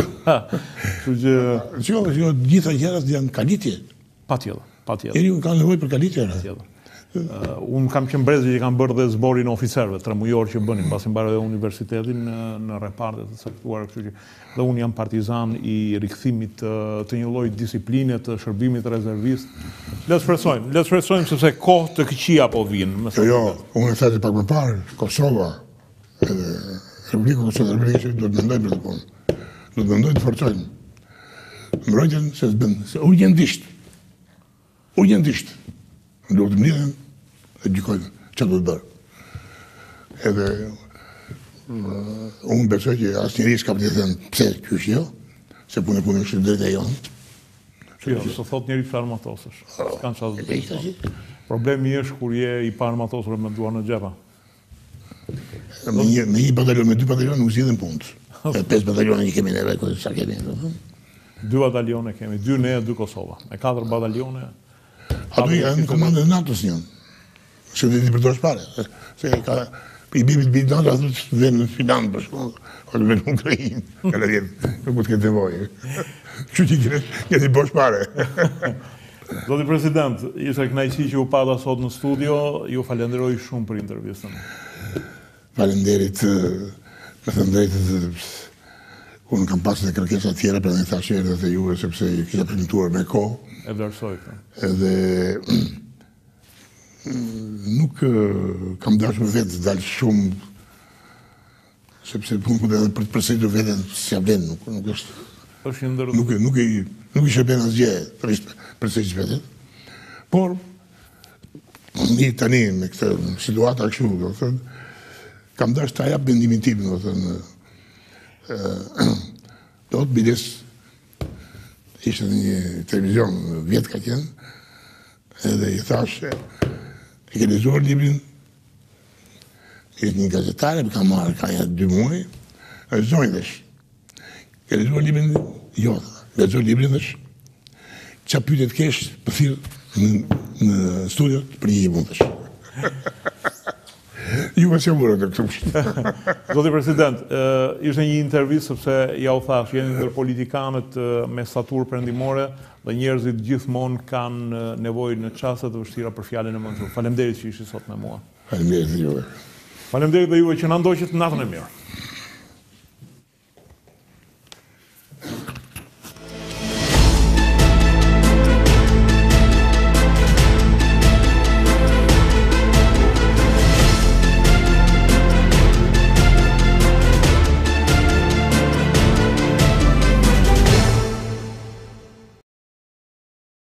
Gjitha gjërat janë kalitje. Patjetër. Njeri unë ka nevojë për kalitje. Unë kam qenë brezi që kam bërë dhe zborin oficerve, 3 mujor që bënin, pasi mbaroj dhe universitetin në repartet të caktuara, kështu që dhe unë jam partizan i rikthimit të një lloji disipline të shërbimit rezervist. Le të shpresojmë sepse kohë të këqija po vinë. Jo, unë e thashë pak më parë, Kosova, Republika Kosova, Republika që do të mendojnë për të punë. Do të mendojnë të forcojnë. Mbrojtjen se të bënë, urgjentisht. Duhet të mlidhen e gjykojnë që do të bërë. Edhe Unë besoj që asnjëri s'ka për të thënë pse qysh jo, se punë është drejta jonë. Jo, se thot njëri të armatosësh. S'kan çfarë. Problemi është kur je i parmatosur me duar në xhepa. Me një batalion, me 2 batalion nuk zgjidhen punët. 5 batalione që kemi neve, sa kemi. 2 batalione kemi, 2 ne, 2 Kosova. Me 4 batalione. Ato janë në komandën e NATO-s njën. Se dhe ti përdojsh pare. Se ka i bibit bitë NATO, atë dhe në filan për shkollë. Ose me në Ukrajinë. Kalla djetë, nuk të këtë nevojë. Që ti këti bosh pare. Zoti President, ishte kënaqësi që u pata sot në studio, ju falenderoj shumë për intervistën. Falenderit, me thënë drejtët, unë kam pasur dhe kërkesa tjera për në thashë edhe dhe juve, sepse i kisha premtuar me kohë. E vlerësoj këtë. Edhe nuk kam dashur vetë të dalë shumë, sepse punë edhe për të përsëritur veten s'ja vlen, nuk është. Është ndër. Nuk i shërben asgjë përsëritur veten. Por tani me këtë situata kështu, do të thënë, kam dashur ta jap mendimin tim, do të thënë, do të bides ishte në një televizion vjet ka qenë, edhe i thash, e ke lexuar librin, ishte një gazetare, ka marrë ka 2 muaj, është zonjësh. Ke lexuar librin? Jo, lexoj librin është. Qa pyetjet kesh, për thirr në studio për një mundësh. Ju më sigurë të këtu. Zoti President, ishte një intervistë sepse ja u thash, jeni ndër politikanët me staturë perëndimore dhe njerëzit gjithmonë kanë nevojë në çaste të vështira për fjalën e mençur. Faleminderit që ishi sot me mua. Faleminderit juve. Faleminderit dhe juve që na ndoqët natën e mirë.